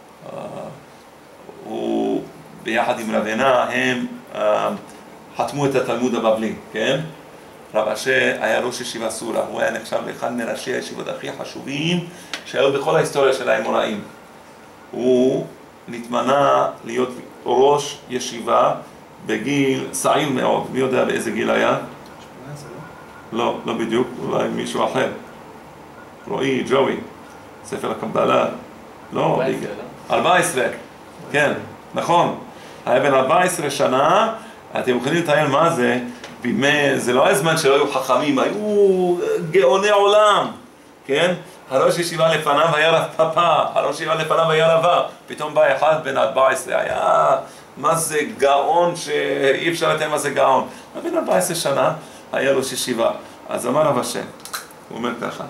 הוא ביחד עם רבנה, הם חתמו את התלמוד הבבלי, כן? רב אשר היה ראש ישיבה סורה, הוא היה נחשב לאחד מראשי הישיבות הכי חשובים שהיו בכל ההיסטוריה של האמוראים. הוא נתמנה להיות ראש ישיבה בגיל צעיר מאוד, מי יודע באיזה גיל היה? שמונה עשרה, לא, לא בדיוק, אולי מישהו אחר. רועי, ג'וי, ספר הקבלה, לא, ארבע עשרה, כן, נכון. היה בן ארבע עשרה שנה, אתם יכולים לתאר מה זה, בימי, זה לא היה זמן שלא היו חכמים, היו גאוני עולם, כן? הראש ישיבה לפניו היה רב פאפה, הראש ישיבה לפניו היה רבה, פתאום בא אחד בן ארבע עשרה, היה מה זה גאון שאי אפשר לתאר מה זה גאון. בן ארבע עשרה שנה היה לו ישיבה. אז אמר רב אשר, הוא אומר ככה,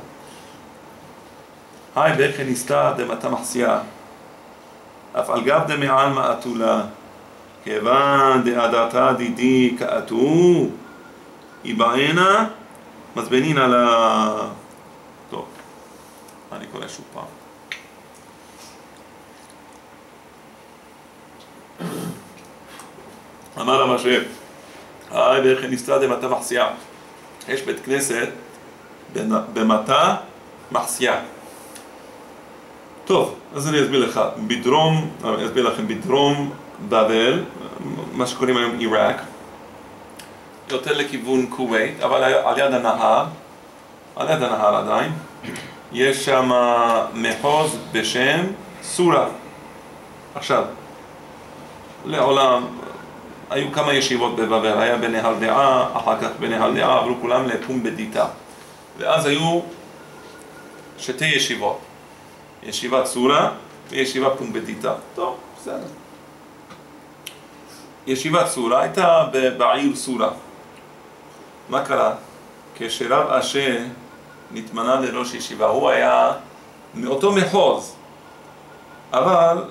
היי בכי נסתר דמתה מחסיה, אף על גב דמעלמא אתולה, כיוון דעדתא דידי כאתו, איבענה, מזבנין על ה... טוב, אני קורא שוב פעם. אמר רב אשר, היי בכי נסתר דמתה מחסיה, יש בית כנסת במטה מחסיה. טוב, אז אני אסביר לך, בדרום, אני אסביר לכם, בדרום בבל, מה שקוראים היום עיראק, יותר לכיוון כווית, אבל על יד הנהר, על יד הנהר עדיין, יש שם מחוז בשם סורה. עכשיו, לעולם, היו כמה ישיבות בבבל, היה בנהל דעה, אחר כך בנהל דעה, עברו כולם לפומבדיטה. ואז היו שתי ישיבות, ישיבת סורה וישיבה פומבדיטה. טוב, בסדר. ישיבת סורה הייתה בעיר סורה. מה קרה? כשרב אשר נתמנה לראש ישיבה, הוא היה מאותו מחוז, אבל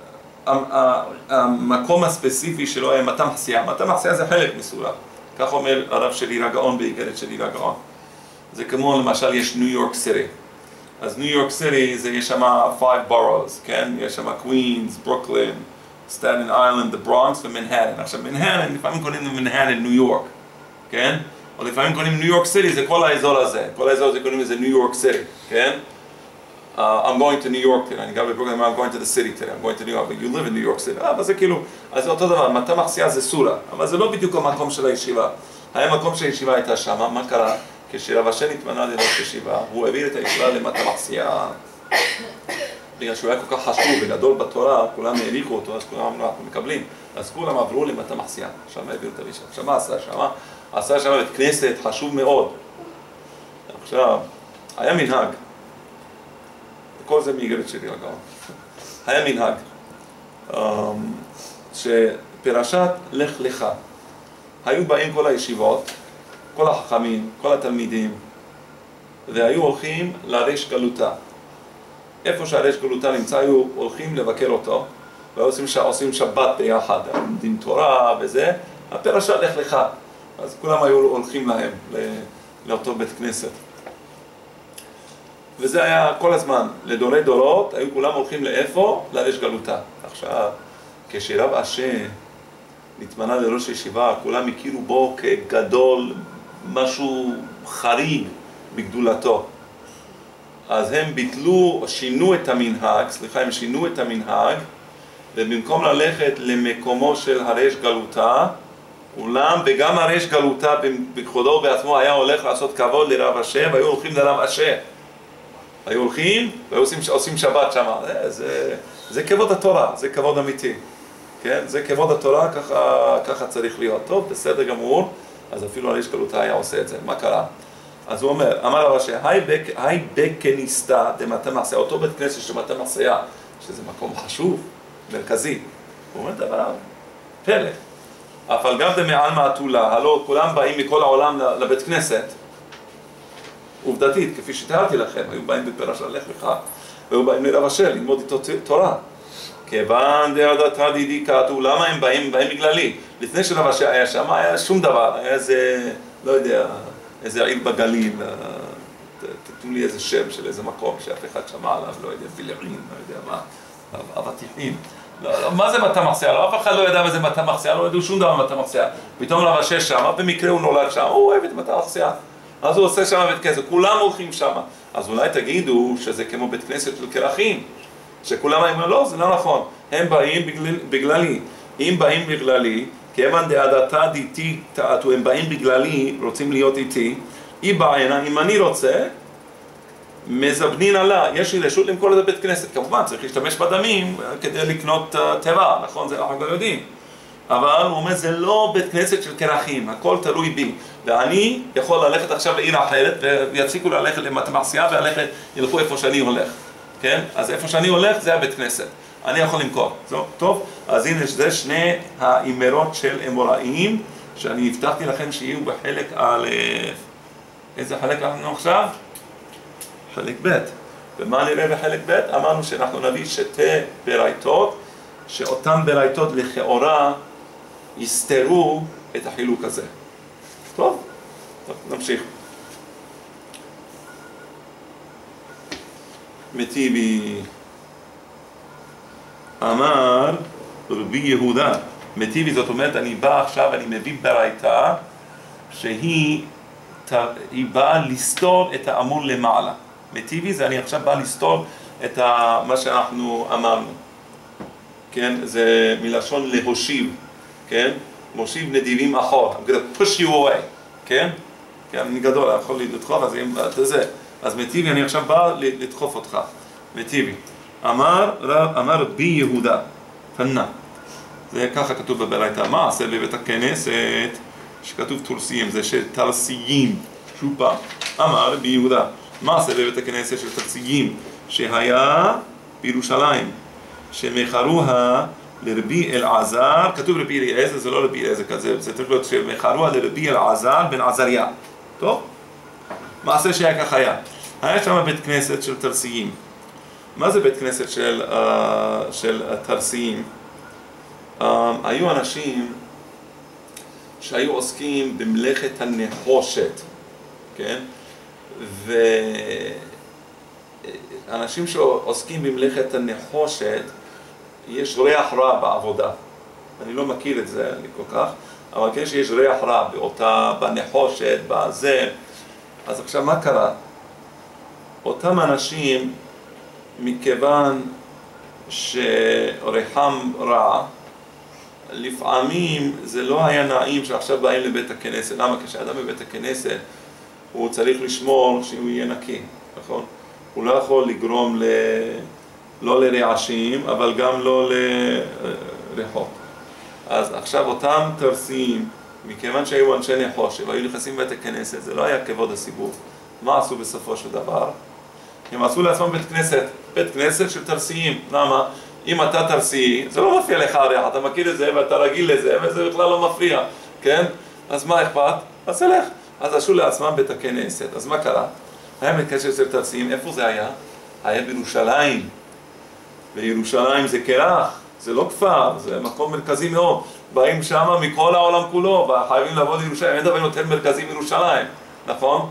המקום הספציפי שלו היה מטה מחסיה. מטה מחסיה זה חלק מסורה. כך אומר הרב של עיר הגאון באיגרת של עיר הגאון. זה כמו למשל יש ניו יורק סיטי. אז ניו יורק סיטי זה יש שם five boroughs, כן? יש שם קווינס, ברוקלין, סטטן איילנד, הברונקס ומנהטן. עכשיו מנהטן, לפעמים קוראים למנהטן ניו יורק, כן? או לפעמים קוראים ניו יורק סיטי, זה כל האזור הזה. כל האזור הזה קוראים לזה ניו יורק סיטי, כן? Uh, I'm going to New York today, אני גר בברוקלין, I'm going to the city today, I'm going to New York, but you live in New York City. אה, אבל זה כאילו, אז זה אותו דבר, מטה מחסיה זה סורה, אבל זה לא בדיוק המקום של הישיבה. היה מקום שהישיבה הייתה שם, מה קרה? כשרב אשר נתמנה לראש ישיבה, הוא העביר את הישיבה למטה מחסיה, בגלל שהוא היה כל כך חשוב וגדול בתורה, כולם העריכו אותו, אז כולם אמרו, אנחנו מקבלים, אז כולם עברו למטה מחסיה, שם העביר את הישיבה. עכשיו מה עשה שם? עשה שם בית כנסת חשוב מאוד. עכשיו, היה מנהג, כל זה מאיגרת שלי הגאון. היה מנהג שפרשת לך לך, היו באים כל הישיבות, כל החכמים, כל התלמידים, והיו הולכים לרש גלותה. איפה שהרש גלותה נמצא, היו הולכים לבקר אותו, ועושים שבת ביחד, לומדים תורה וזה, הפרשת לך לך. אז כולם היו הולכים להם, לאותו בית כנסת. וזה היה כל הזמן, לדורי דורות, היו כולם הולכים לאיפה? לרש גלותה. עכשיו, כשרב אשר נתמנה לראש ישיבה, כולם הכירו בו כגדול, משהו חריג בגדולתו. אז הם ביטלו, שינו את המנהג, סליחה, הם שינו את המנהג, ובמקום ללכת למקומו של הרש גלותה, אולם וגם הרש גלותה בכבודו בעצמו היה הולך לעשות כבוד לרב אשר, והיו הולכים לרב אשר. היו הולכים והיו עושים, עושים שבת שם. זה, זה, זה כבוד התורה, זה כבוד אמיתי. כן? זה כבוד התורה, ככה, ככה צריך להיות. טוב, בסדר גמור, אז אפילו הרש גלותה היה עושה את זה. מה קרה? אז הוא אומר, אמר רב אשר, היי בכניסתא דמטה מחסיה, אותו בית כנסת של מטה מחסיה, שזה מקום חשוב, מרכזי. הוא אומר דבר, פלא. אף על גב דמעלמא אתולה, הלא כולם באים מכל העולם לבית כנסת, עובדתית, כפי שתיארתי לכם, היו באים בפרשת לך לך, והיו באים לרב אשר ללמוד איתו תורה. כיוון דעדתא דידי כאתו, למה הם באים? הם באים בגללי. לפני שרב אשר היה שם, היה שום דבר, היה איזה, לא יודע, איזה עיר בגליל, תתנו לי איזה שם של איזה מקום שאף אחד שמע עליו, לא יודע, בילעין, לא יודע מה, אבטיחים. מה זה מטה מחסיה? אף אחד לא ידע מה זה מטה מחסיה, לא ידעו שום דבר מטה מחסיה. פתאום רב אשר שם, במקרה הוא נולד שם, הוא אוהב את מטה מחסיה. אז הוא עושה שם בית כנסת, כולם הולכים שם. אז אולי תגידו שזה כמו בית כנסת של קרחים, שכולם אומרים, לא, זה לא נכון. הם באים בגלל, בגללי. אם באים בגללי, כיוון דעדתא דידי תעתו, הם באים בגללי, רוצים להיות איתי, היא בעינה, אם אני רוצה, מזבנין עלה, יש לי רשות למכור את הבית כנסת. כמובן, צריך להשתמש בדמים כדי לקנות תיבה, נכון? זה אנחנו לא יודעים. אבל הוא אומר, זה לא בית כנסת של קרחים, הכל תלוי בי. ואני יכול ללכת עכשיו לעיר אחרת, ויפסיקו ללכת למטה מחסיה, וללכת, ילכו איפה שאני הולך. כן? אז איפה שאני הולך, זה הבית כנסת. אני יכול למכור. טוב, אז הנה זה שני האמרות של אמוראים, שאני הבטחתי לכם שיהיו בחלק א'. איזה חלק אנחנו עכשיו? חלק ב'. ומה נראה בחלק ב'? אמרנו שאנחנו נביא שתי ברייתות, שאותן ברייתות לכאורה יסתרו את החילוק הזה. טוב? טוב, נמשיך. מטיבי אמר רבי יהודה, מטיבי זאת אומרת אני בא עכשיו, אני מביא ברייתא שהיא היא באה לסתור את האמור למעלה. מטיבי זה אני עכשיו בא לסתור את מה שאנחנו אמרנו. כן, זה מלשון להושיב, כן? מושיב נדיבים אחור. I'm gonna push you away, כן? כן, אני גדול, אני יכול לדחוף, אז זה. אז מטיבי, אני עכשיו בא לדחוף אותך. מטיבי. אמר, אמר רבי יהודה, פנה. זה ככה כתוב בברייתא. מה עשה בבית הכנסת? שכתוב תורסיים, זה שתרסיים. שוב פעם. אמר רבי יהודה. מה עשה בבית הכנסת של תרסיים? שהיה בירושלים. שמכרוה לרבי אלעזר, כתוב רבי אליעזר, זה לא רבי אליעזר כזה, זה צריך להיות שמכרוה לרבי אלעזר בן עזריה. טוב? מעשה שהיה כך היה. היה שם בית כנסת של תרסיים. מה זה בית כנסת של, uh, של תרסיים? Um, היו אנשים שהיו עוסקים במלאכת הנחושת, כן? ואנשים שעוסקים במלאכת הנחושת, יש ריח רע בעבודה. אני לא מכיר את זה אני כל כך, אבל כן שיש ריח רע באותה, בנחושת, בזה. אז עכשיו מה קרה? אותם אנשים, מכיוון שריחם רע, לפעמים זה לא היה נעים שעכשיו באים לבית הכנסת. למה? כשאדם בבית הכנסת הוא צריך לשמור שהוא יהיה נקי, נכון? הוא לא יכול לגרום ל... לא לרעשים, אבל גם לא לריחות. אז עכשיו אותם תרסיים, מכיוון שהיו אנשי נחושת והיו נכנסים בבית הכנסת, זה לא היה כבוד הציבור. מה עשו בסופו של דבר? הם עשו לעצמם בית כנסת, בית כנסת של תרסיים. למה? אם אתה תרסי, זה לא מפריע לך הריח, אתה מכיר את זה ואתה רגיל לזה, וזה בכלל לא מפריע, כן? אז מה אכפת? אז תלך. אז עשו לעצמם בית הכנסת. אז מה קרה? היה בית כנסת של תרסיים, איפה זה היה? היה בירושלים. וירושלים זה קרח, זה לא כפר, זה מקום מרכזי מאוד. באים שם מכל העולם כולו, וחייבים לבוא לירושלים, אין דבר יותר מרכזי מירושלים, נכון?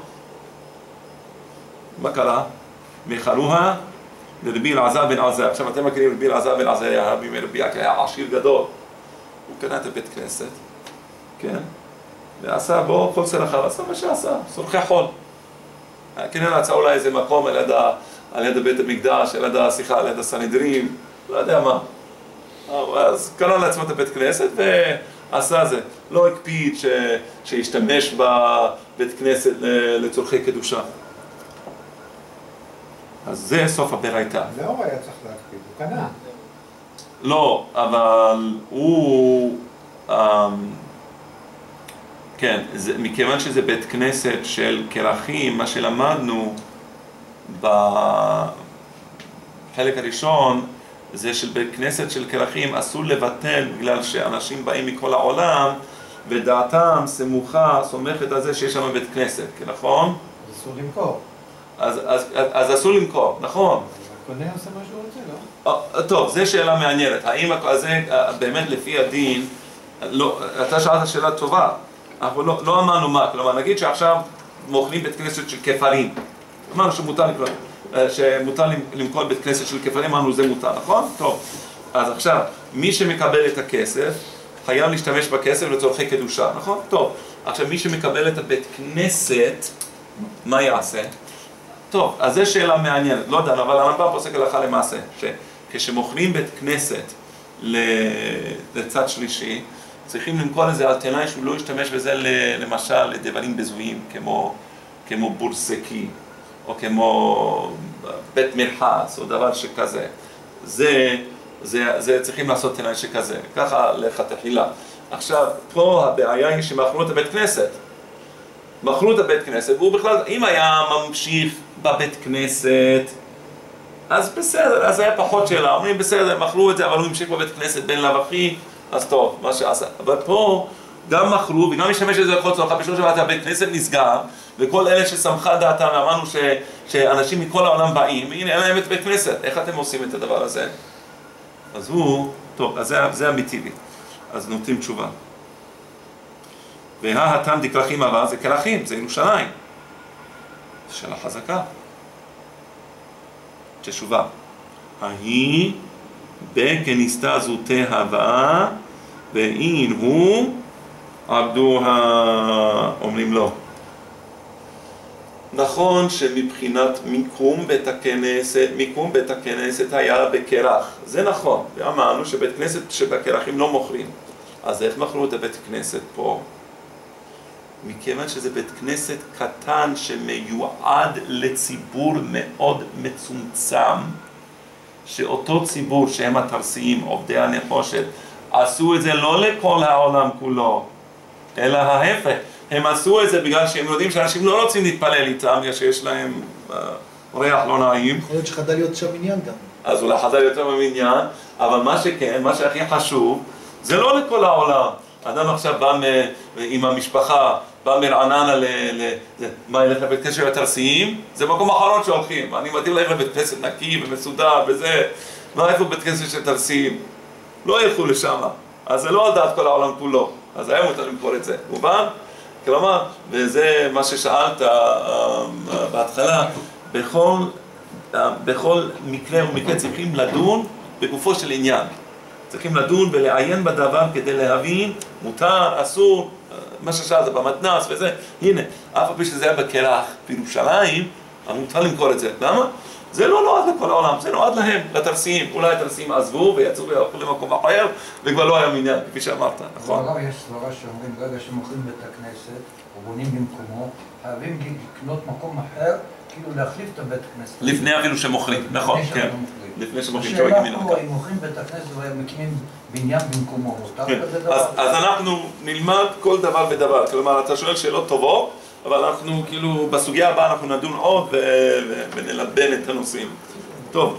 מה קרה? מכרוה לרבי אלעזר בן עזריה. עכשיו אתם מכירים רבי אלעזר בן עזריה, רבי מרבי עקיבא, היה עשיר גדול. הוא קנה את הבית כנסת, כן? ועשה בו כל צלחה, עשה מה שעשה, סורכי חול. כן, רצה אולי איזה מקום על יד, על יד בית המקדש, על יד השיחה, על יד הסנהדרין, לא יודע מה. אז קנה לעצמו את הבית כנסת ועשה זה. לא הקפיד ש... שישתמש בבית כנסת לצורכי קדושה. אז זה סוף הברייתא. לא הוא היה צריך להקפיד, הוא קנה. לא, אבל הוא... כן, זה, מכיוון שזה בית כנסת של קרחים, מה שלמדנו בחלק הראשון, זה של בית כנסת של קרחים אסור לבטל בגלל שאנשים באים מכל העולם ודעתם סמוכה, סומכת על זה שיש שם בית כנסת, נכון? אז אסור למכור. אז, אז, אז, אז אסור למכור, נכון. הקונה עושה מה שהוא רוצה, לא? טוב, זו שאלה מעניינת. האם זה באמת לפי הדין, לא, אתה שאלת שאלה טובה, אנחנו לא, לא אמרנו מה, כלומר נגיד שעכשיו מוכרים בית כנסת של כפרים, אמרנו שמותר למכור, שמותר למכור בית כנסת של כפרים, אמרנו זה מותר, נכון? טוב, אז עכשיו מי שמקבל את הכסף חייב להשתמש בכסף לצורכי קדושה, נכון? טוב, עכשיו מי שמקבל את הבית כנסת, מה יעשה? טוב, אז זו שאלה מעניינת, לא יודע, אבל הרמב"ם פוסק הלכה למעשה, שכשמוכרים בית כנסת לצד שלישי, צריכים למכור איזה אלטרנטיבה שהוא לא ישתמש בזה למשל לדברים בזויים, כמו, כמו בורסקי, או כמו בית מרחץ, או דבר שכזה. זה, זה, זה צריכים לעשות אלטרנטיבה שכזה, ככה לכתחילה. עכשיו, פה הבעיה היא שמכרו את הבית כנסת. מכרו את הבית כנסת, והוא בכלל, אם היה ממשיך בבית כנסת, אז בסדר, אז היה פחות שאלה, אומרים בסדר, מכרו את זה, אבל הוא המשיך בבית כנסת בין לאו אחי, אז טוב, מה שעשה. אבל פה גם מכרו וגם משתמש את זה לכל צורך, בשלוש שבעת הבית כנסת נסגר, וכל אלה ששמחה דעתם ואמרנו ש, שאנשים מכל העולם באים, הנה אין להם את בית כנסת, איך אתם עושים את הדבר הזה? אז הוא, טוב, אז זה, זה אמיתי לי, אז נותנים תשובה. והתם דקרחים הבא זה קרחים, זה ירושלים. זה שאלה חזקה. תשובה. ההיא בכניסתה זוטה הבאה, ואין הוא עבדו ה... אומרים לו. נכון שמבחינת מיקום בית הכנסת, מיקום בית הכנסת היה בקרח. זה נכון. ואמרנו שבית כנסת שבקרחים לא מוכרים. אז איך מכרו את הבית כנסת פה? מכיוון שזה בית כנסת קטן שמיועד לציבור מאוד מצומצם, שאותו ציבור שהם התרסיים, עובדי הנחושת, עשו את זה לא לכל העולם כולו, אלא ההפך. הם עשו את זה בגלל שהם יודעים שאנשים לא רוצים להתפלל איתם, בגלל שיש להם uh, ריח לא נעים. יכול להיות שחדל להיות שם עניין גם. אז אולי חדל להיות שם עניין, אבל מה שכן, מה שהכי חשוב, זה לא לכל העולם. אדם עכשיו בא עם המשפחה, בא מרעננה ל... מה, ילך לבית כנסת של התרסיים? זה מקום אחרון שהולכים. אני מתאים ללכת לבית כנסת נקי ומסודר וזה. מה, איפה בית כנסת של תרסיים? לא ילכו לשם. אז זה לא על דעת כל העולם כולו. אז היה מותר למכור את זה. מובן? כלומר, וזה מה ששאלת בהתחלה, בכל, בכל מקרה ומקרה צריכים לדון בגופו של עניין. צריכים לדון ולעיין בדבר כדי להבין, מותר, אסור, מה ששאלת במתנ"ס וזה. הנה, אף על פי שזה היה בקרח בירושלים, מותר למכור את זה. למה? זה לא נועד לכל העולם, זה נועד להם, לתרסיים. אולי התרסיים עזבו ויצאו והלכו למקום אחר, וכבר לא היה מניין, כפי שאמרת, נכון? אבל יש סברה שאומרים, ברגע שמוכרים בית הכנסת, או בונים במקומו, חייבים לקנות מקום אחר, כאילו להחליף את הבית הכנסת. לפני אפילו שמוכרים, נכון, כן. לפני שמוכרים, השאלה פה, אם מוכרים בית הכנסת ומקימים בניין במקומו, אז אנחנו נלמד כל דבר ודבר, כלומר, אתה שואל שאלות טובות, אבל אנחנו, כאילו, בסוגיה הבאה אנחנו נדון עוד ונלבן את הנושאים. טוב,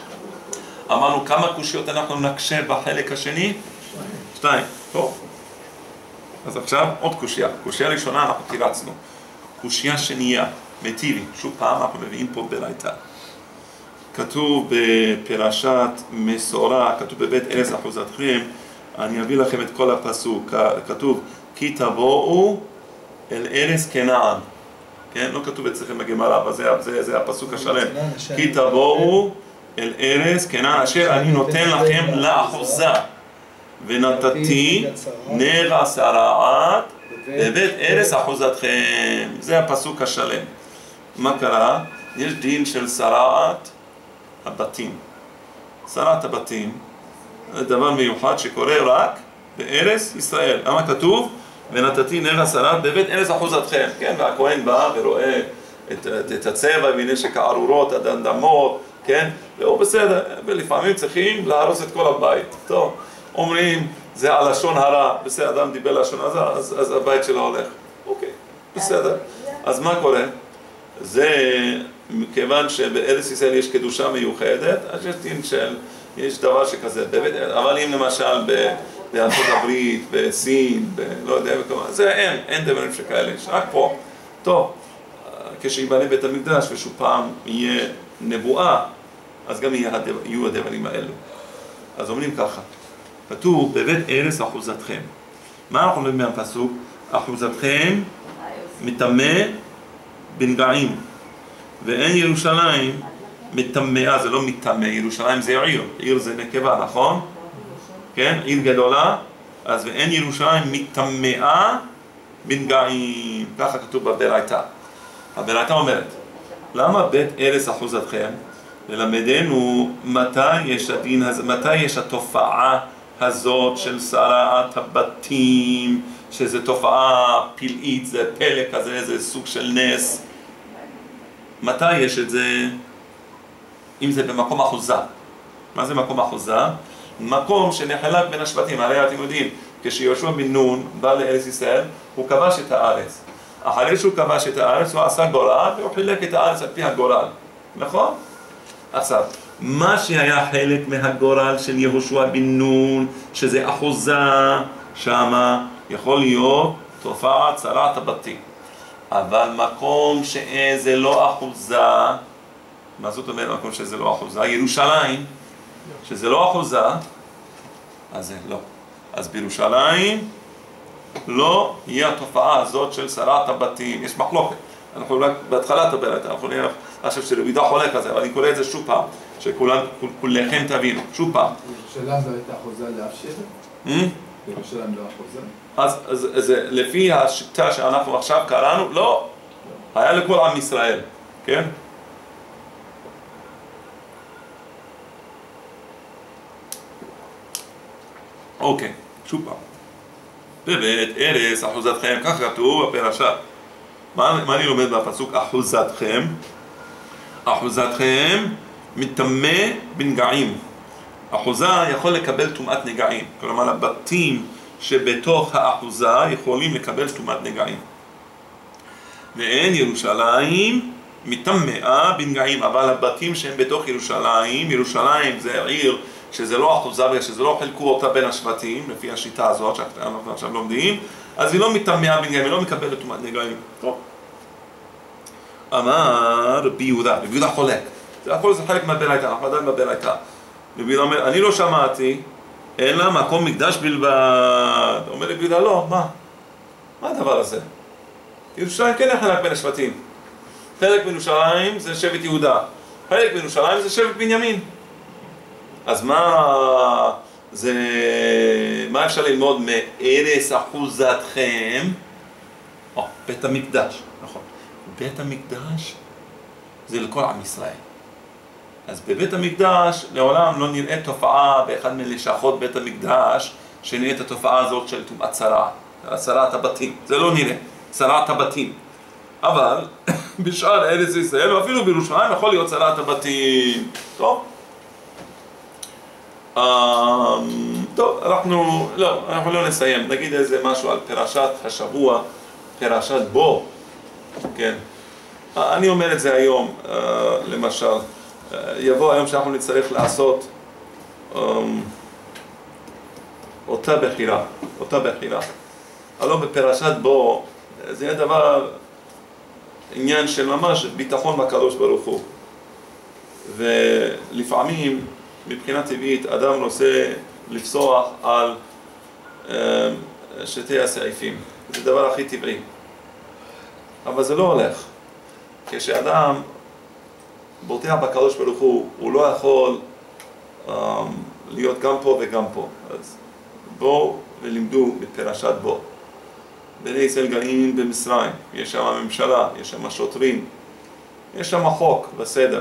אמרנו כמה קושיות אנחנו נקשה בחלק השני? שתיים, טוב. אז עכשיו עוד קושיה. קושיה ראשונה אנחנו תירצנו. קושיה שנייה, מטיבי, שוב פעם אנחנו מביאים פה ברייתא. כתוב בפרשת מסורה, כתוב בבית ארץ אחוזתכם, אני אביא לכם את כל הפסוק, כתוב כי תבואו אל ארץ כנען, כן? לא כתוב אצלכם בגמרא, אבל זה, זה, זה הפסוק השלם. כי תבואו אל ארץ כנען אשר אני נותן לכם לאחוזה, ונתתי נר השרעת בבית ארץ אחוזתכם. זה הפסוק השלם. מה קרה? יש דין של שרעת הבתים. שרעת הבתים זה דבר מיוחד שקורה רק בארץ ישראל. למה כתוב? ונתתי נר השרעת בבית ארץ אחוזתכם. כן, והכהן בא ורואה את, את, את הצבע מנשק הארורות, הדמדמות, כן? והוא בסדר, ולפעמים צריכים להרוס את כל הבית. טוב, אומרים, זה הלשון הרע, בסדר, אדם דיבר לשון הרע, אז, אז הבית שלו הולך. אוקיי, בסדר. אז מה קורה? זה מכיוון שבארץ ישראל יש קדושה מיוחדת, אז יש דין של, יש דבר שכזה, בבית, אבל אם למשל בארצות הברית, בסין, ב, לא יודע, זה אין, אין דברים שכאלה, רק פה. טוב, כשיבנה בית המקדש ושוב פעם יהיה נבואה, אז גם יהיו הדברים האלו. אז אומרים ככה, כתוב בבית ארץ אחוזתכם. מה אנחנו אומרים מהפסוק? אחוזתכם מטמא בנגעים, ואין ירושלים מטמאה, זה לא מטמא, ירושלים זה עיר, עיר זה נקבה, נכון? כן, עיר גדולה, אז ואין ירושלים מטמאה בנגעים, ככה כתוב בברייתא. הברייתא אומרת, למה בית ארץ אחוזתכם? ללמדנו מתי יש הדין הזה, מתי יש התופעה הזאת של שרעת הבתים, שזה תופעה פלאית, זה פלא כזה, זה סוג של נס. מתי יש את זה? אם זה במקום אחוזה. מה זה מקום אחוזה? מקום שנחלק בין השבטים. הרי אתם יודעים, כשיהושע בן נון בא לארץ ישראל, הוא כבש את הארץ. אחרי שהוא כבש את הארץ, הוא עשה גורל, והוא חילק את הארץ על פי הגורל. נכון? עכשיו, מה שהיה חלק מהגורל של יהושע בן נון, שזה אחוזה, שמה יכול להיות תופעת צרת הבתים. אבל מקום שזה לא אחוזה, מה זאת אומרת מקום שזה לא אחוזה? ירושלים, שזה לא אחוזה, אז זה לא. אז בירושלים לא יהיה התופעה הזאת של צרת הבתים. יש מחלוקת. אנחנו רק בהתחלה תדבר איתה, אנחנו נראה עכשיו שרבידה חולק על זה, אבל אני קורא את זה שוב פעם, שכולכם תבינו, שוב פעם. ירושלים לא הייתה אחוזה לאף שבט? ירושלים לא אחוזה? אז זה לפי השיטה שאנחנו עכשיו קראנו, לא, היה לכל עם ישראל, כן? אוקיי, שוב פעם. בבית ארץ אחוזתכם, כך כתוב בפרשה. מה, מה אני לומד בפסוק אחוזתכם? אחוזתכם מטמא בנגעים. אחוזה יכול לקבל טומאת נגעים. כלומר, הבתים שבתוך האחוזה יכולים לקבל טומאת נגעים. ואין ירושלים מטמאה בנגעים, אבל הבתים שהם בתוך ירושלים, ירושלים זה עיר שזה לא אחוזה בגלל שזה לא חילקו אותה בין השבטים, לפי השיטה הזאת שאנחנו עכשיו לומדים, אז היא לא מטמאה בנגעים, היא לא מקבלת טומאת נגעים. טוב. אמר רבי יהודה, רבי יהודה חולק. זה הכל זה חלק מהברייתא, אנחנו עדיין בברייתא. רבי יהודה אומר, אני לא שמעתי, אלא מקום מקדש בלבד. אומר רבי יהודה, לא, מה? מה הדבר הזה? ירושלים כן היה חלק בין השבטים. חלק בירושלים זה שבט יהודה, חלק בירושלים זה שבט בנימין. אז מה זה, מה אפשר ללמוד מארץ אחוזתכם? או, בית המקדש, נכון. בית המקדש זה לכל עם ישראל. אז בבית המקדש לעולם לא נראה תופעה באחד מלשכות בית המקדש שנראה את התופעה הזאת של טומאת צרעת, צרעת הבתים. זה לא נראה, צרעת הבתים. אבל בשאר ארץ ישראל, ואפילו בירושלים, יכול להיות צרעת הבתים. טוב. טוב, אנחנו לא, אנחנו לא נסיים. נגיד איזה משהו על פרשת השבוע, פרשת בו. כן. אני אומר את זה היום, למשל. יבוא היום שאנחנו נצטרך לעשות אותה בחירה, אותה בחירה. הלא בפרשת בו, זה יהיה דבר, עניין של ממש ביטחון בקדוש ברוך הוא. ולפעמים, מבחינה טבעית, אדם רוצה לפסוח על שתי הסעיפים. זה דבר הכי טבעי. אבל זה לא הולך. כשאדם בוטח בקדוש ברוך הוא, הוא לא יכול um, להיות גם פה וגם פה. אז בואו ולימדו בפרשת בו. בני ישראל גרים במצרים, יש שם ממשלה, יש שם שוטרים, יש שם חוק וסדר.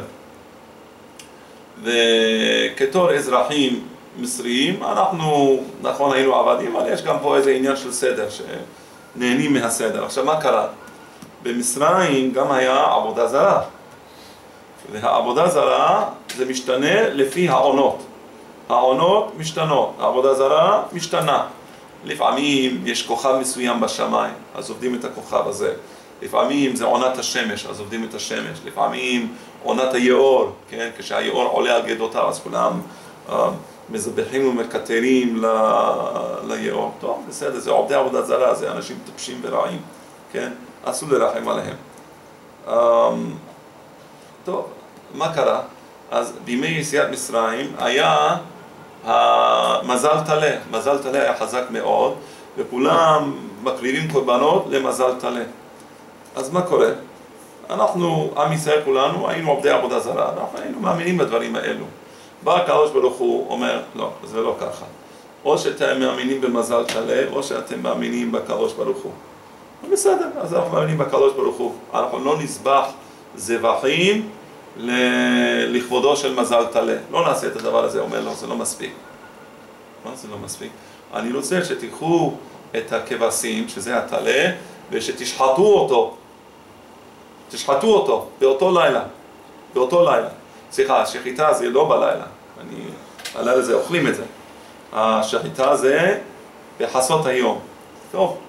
וכתור אזרחים מצריים, אנחנו, נכון היינו עבדים, אבל יש גם פה איזה עניין של סדר, שנהנים מהסדר. עכשיו מה קרה? במצרים גם היה עבודה זרה. והעבודה זרה זה משתנה לפי העונות. העונות משתנות, העבודה זרה משתנה. לפעמים יש כוכב מסוים בשמיים, אז עובדים את הכוכב הזה. לפעמים זה עונת השמש, אז עובדים את השמש. לפעמים עונת היאור, כן? כשהיאור עולה על גדותיו, אז כולם uh, מזבחים ומקטרים ל- ליאור. טוב, בסדר, זה עובדי עבודה זרה, זה אנשים טיפשים ורעים, כן? אסור לרחם עליהם. Um, טוב, מה קרה? אז בימי יציאת מצרים היה המזל טלה, מזל טלה היה חזק מאוד, וכולם מקריבים קורבנות למזל טלה. אז מה קורה? אנחנו, עם ישראל כולנו, היינו עובדי עבודה זרה, אנחנו היינו מאמינים בדברים האלו. בא הקדוש ברוך הוא אומר, לא, זה לא ככה. או שאתם מאמינים במזל טלה, או שאתם מאמינים בקדוש ברוך הוא. בסדר, אז אנחנו מאמינים בקדוש ברוך הוא. אנחנו לא נזבח זבחים לכבודו של מזל טלה. לא נעשה את הדבר הזה, אומר לו, זה לא מספיק. מה זה לא מספיק? אני רוצה שתיקחו את הכבשים, שזה הטלה, ושתשחטו אותו. תשחטו אותו, באותו לילה. באותו לילה. סליחה, השחיטה זה לא בלילה. אני, הלילה זה, אוכלים את זה. השחיטה זה בחסות היום. טוב.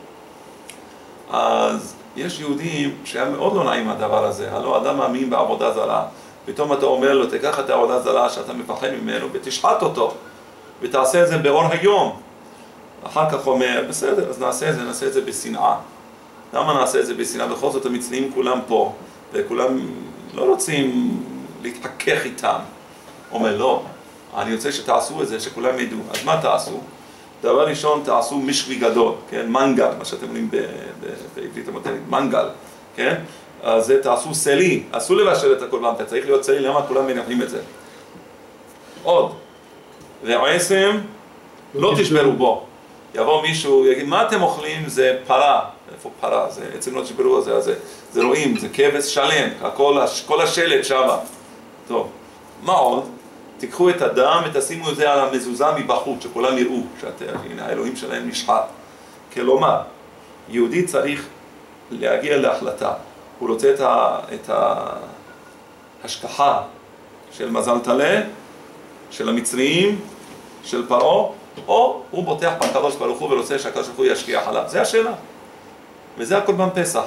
אז יש יהודים שהיה מאוד לא נעים מהדבר הזה. הלא אדם מאמין בעבודה זרה, פתאום אתה אומר לו, תיקח את העבודה זרה שאתה מפחד ממנו ותשחט אותו, ותעשה את זה באור היום. אחר כך אומר, בסדר, אז נעשה את זה, נעשה את זה בשנאה. למה נעשה את זה בשנאה? בכל זאת המצרים כולם פה, וכולם לא רוצים להתחכך איתם. אומר, לא, אני רוצה שתעשו את זה, שכולם ידעו. אז מה תעשו? דבר ראשון, תעשו משרי גדול, כן? מנגל, מה שאתם אומרים בעברית המודרנית, מנגל, כן? אז זה תעשו סלי, אסור לבשל את הקורבן, אתה צריך להיות סלי, למה כולם מנחים את זה? עוד, ועשם, לא תשברו בו. יבוא מישהו, יגיד, מה אתם אוכלים? זה פרה. איפה פרה? זה עצם לא תשברו, זה, זה, זה רואים, זה כבש שלם, הכל, כל השלט שמה. טוב, מה עוד? תיקחו את הדם ותשימו את זה על המזוזה מבחוץ, שכולם יראו, שהנה, האלוהים שלהם נשחט. כלומר, יהודי צריך להגיע להחלטה. הוא רוצה את, ה, את ההשכחה של מזל טלה, של המצריים, של פרעה, או הוא בוטח בקדוש ברוך הוא ורוצה שהקדוש ברוך הוא ישגיח עליו. זה השאלה. וזה הקורבן פסח.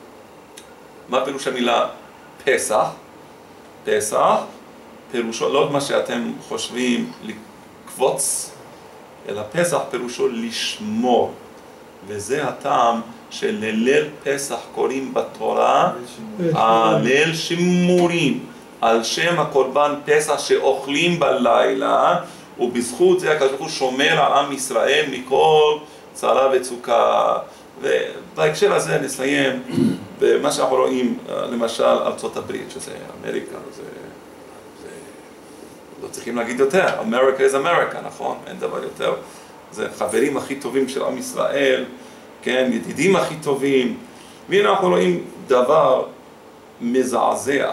מה פירוש המילה פסח? פסח, פירושו לא מה שאתם חושבים לקבוץ, אלא פסח פירושו לשמור. וזה הטעם של ליל פסח קוראים בתורה, הליל שימורים, על שם הקורבן פסח שאוכלים בלילה, ובזכות זה הקדוש ברוך הוא שומר על עם ישראל מכל צרה וצוקה. ובהקשר הזה נסיים במה שאנחנו רואים, למשל ארצות הברית, שזה אמריקה, זה, זה לא צריכים להגיד יותר, America is America, נכון? אין דבר יותר. זה חברים הכי טובים של עם ישראל, כן, ידידים הכי טובים, והנה אנחנו רואים דבר מזעזע.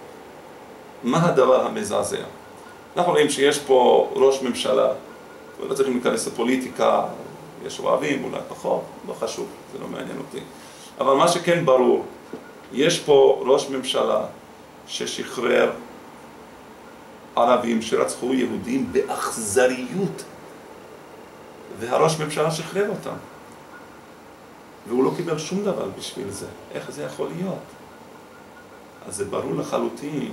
מה הדבר המזעזע? אנחנו רואים שיש פה ראש ממשלה, ולא צריכים להיכנס לפוליטיקה, יש אוהבים, אולי פחות, לא חשוב, זה לא מעניין אותי. אבל מה שכן ברור, יש פה ראש ממשלה ששחרר ערבים שרצחו יהודים באכזריות, והראש ממשלה שחרר אותם. והוא לא קיבל שום דבר בשביל זה. איך זה יכול להיות? אז זה ברור לחלוטין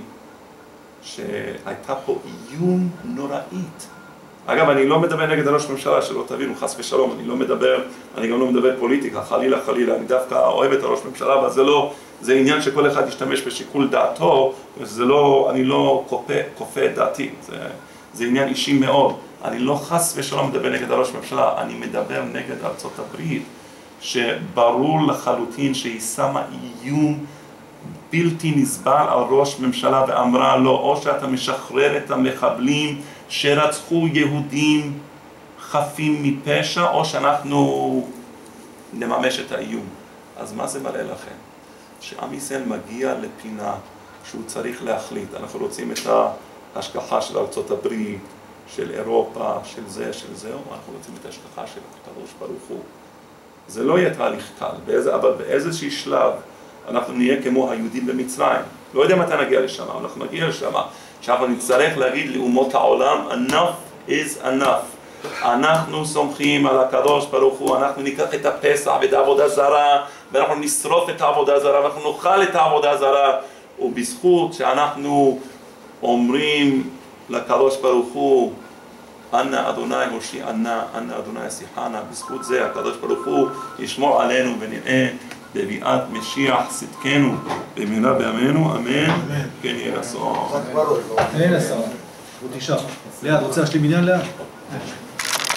שהייתה פה איום נוראית. אגב, אני לא מדבר נגד הראש ממשלה, שלא תבינו, חס ושלום, אני לא מדבר, אני גם לא מדבר פוליטיקה, חלילה חלילה, אני דווקא אוהב את הראש ממשלה, אבל זה לא, זה עניין שכל אחד ישתמש בשיקול דעתו, זה לא, אני לא כופה, כופה את דעתי, זה, זה עניין אישי מאוד. אני לא חס ושלום מדבר נגד הראש ממשלה, אני מדבר נגד ארצות הברית, שברור לחלוטין שהיא שמה איום בלתי נסבל על ראש ממשלה ואמרה לו, או שאתה משחרר את המחבלים שרצחו יהודים חפים מפשע, או שאנחנו נממש את האיום. אז מה זה מראה לכם? שעם ישראל מגיע לפינה שהוא צריך להחליט. אנחנו רוצים את ההשגחה של ארצות הברית, של אירופה, של זה, של זה, או אנחנו רוצים את ההשגחה של הקדוש ברוך הוא. זה לא יהיה תהליך קל, באיזה, אבל באיזשהו שלב אנחנו נהיה כמו היהודים במצרים. לא יודע מתי נגיע לשם, אבל אנחנו נגיע לשם. שאנחנו נצטרך להגיד לאומות העולם, enough is enough. אנחנו סומכים על הקדוש ברוך הוא, אנחנו ניקח את הפסח ואת העבודה זרה, ואנחנו נשרוף את העבודה זרה, ואנחנו נאכל את העבודה זרה, ובזכות שאנחנו אומרים לקדוש ברוך הוא, אנא אדוני הושיענה, אנא אדוני ישיחנה, בזכות זה הקדוש ברוך הוא ישמור עלינו ונראה בביאת משיח צדקנו במהרה בימינו, אמן. כן יהיה רצון. אין עשרה. הוא תשעה. לאה, רוצה להשלים עניין לאה?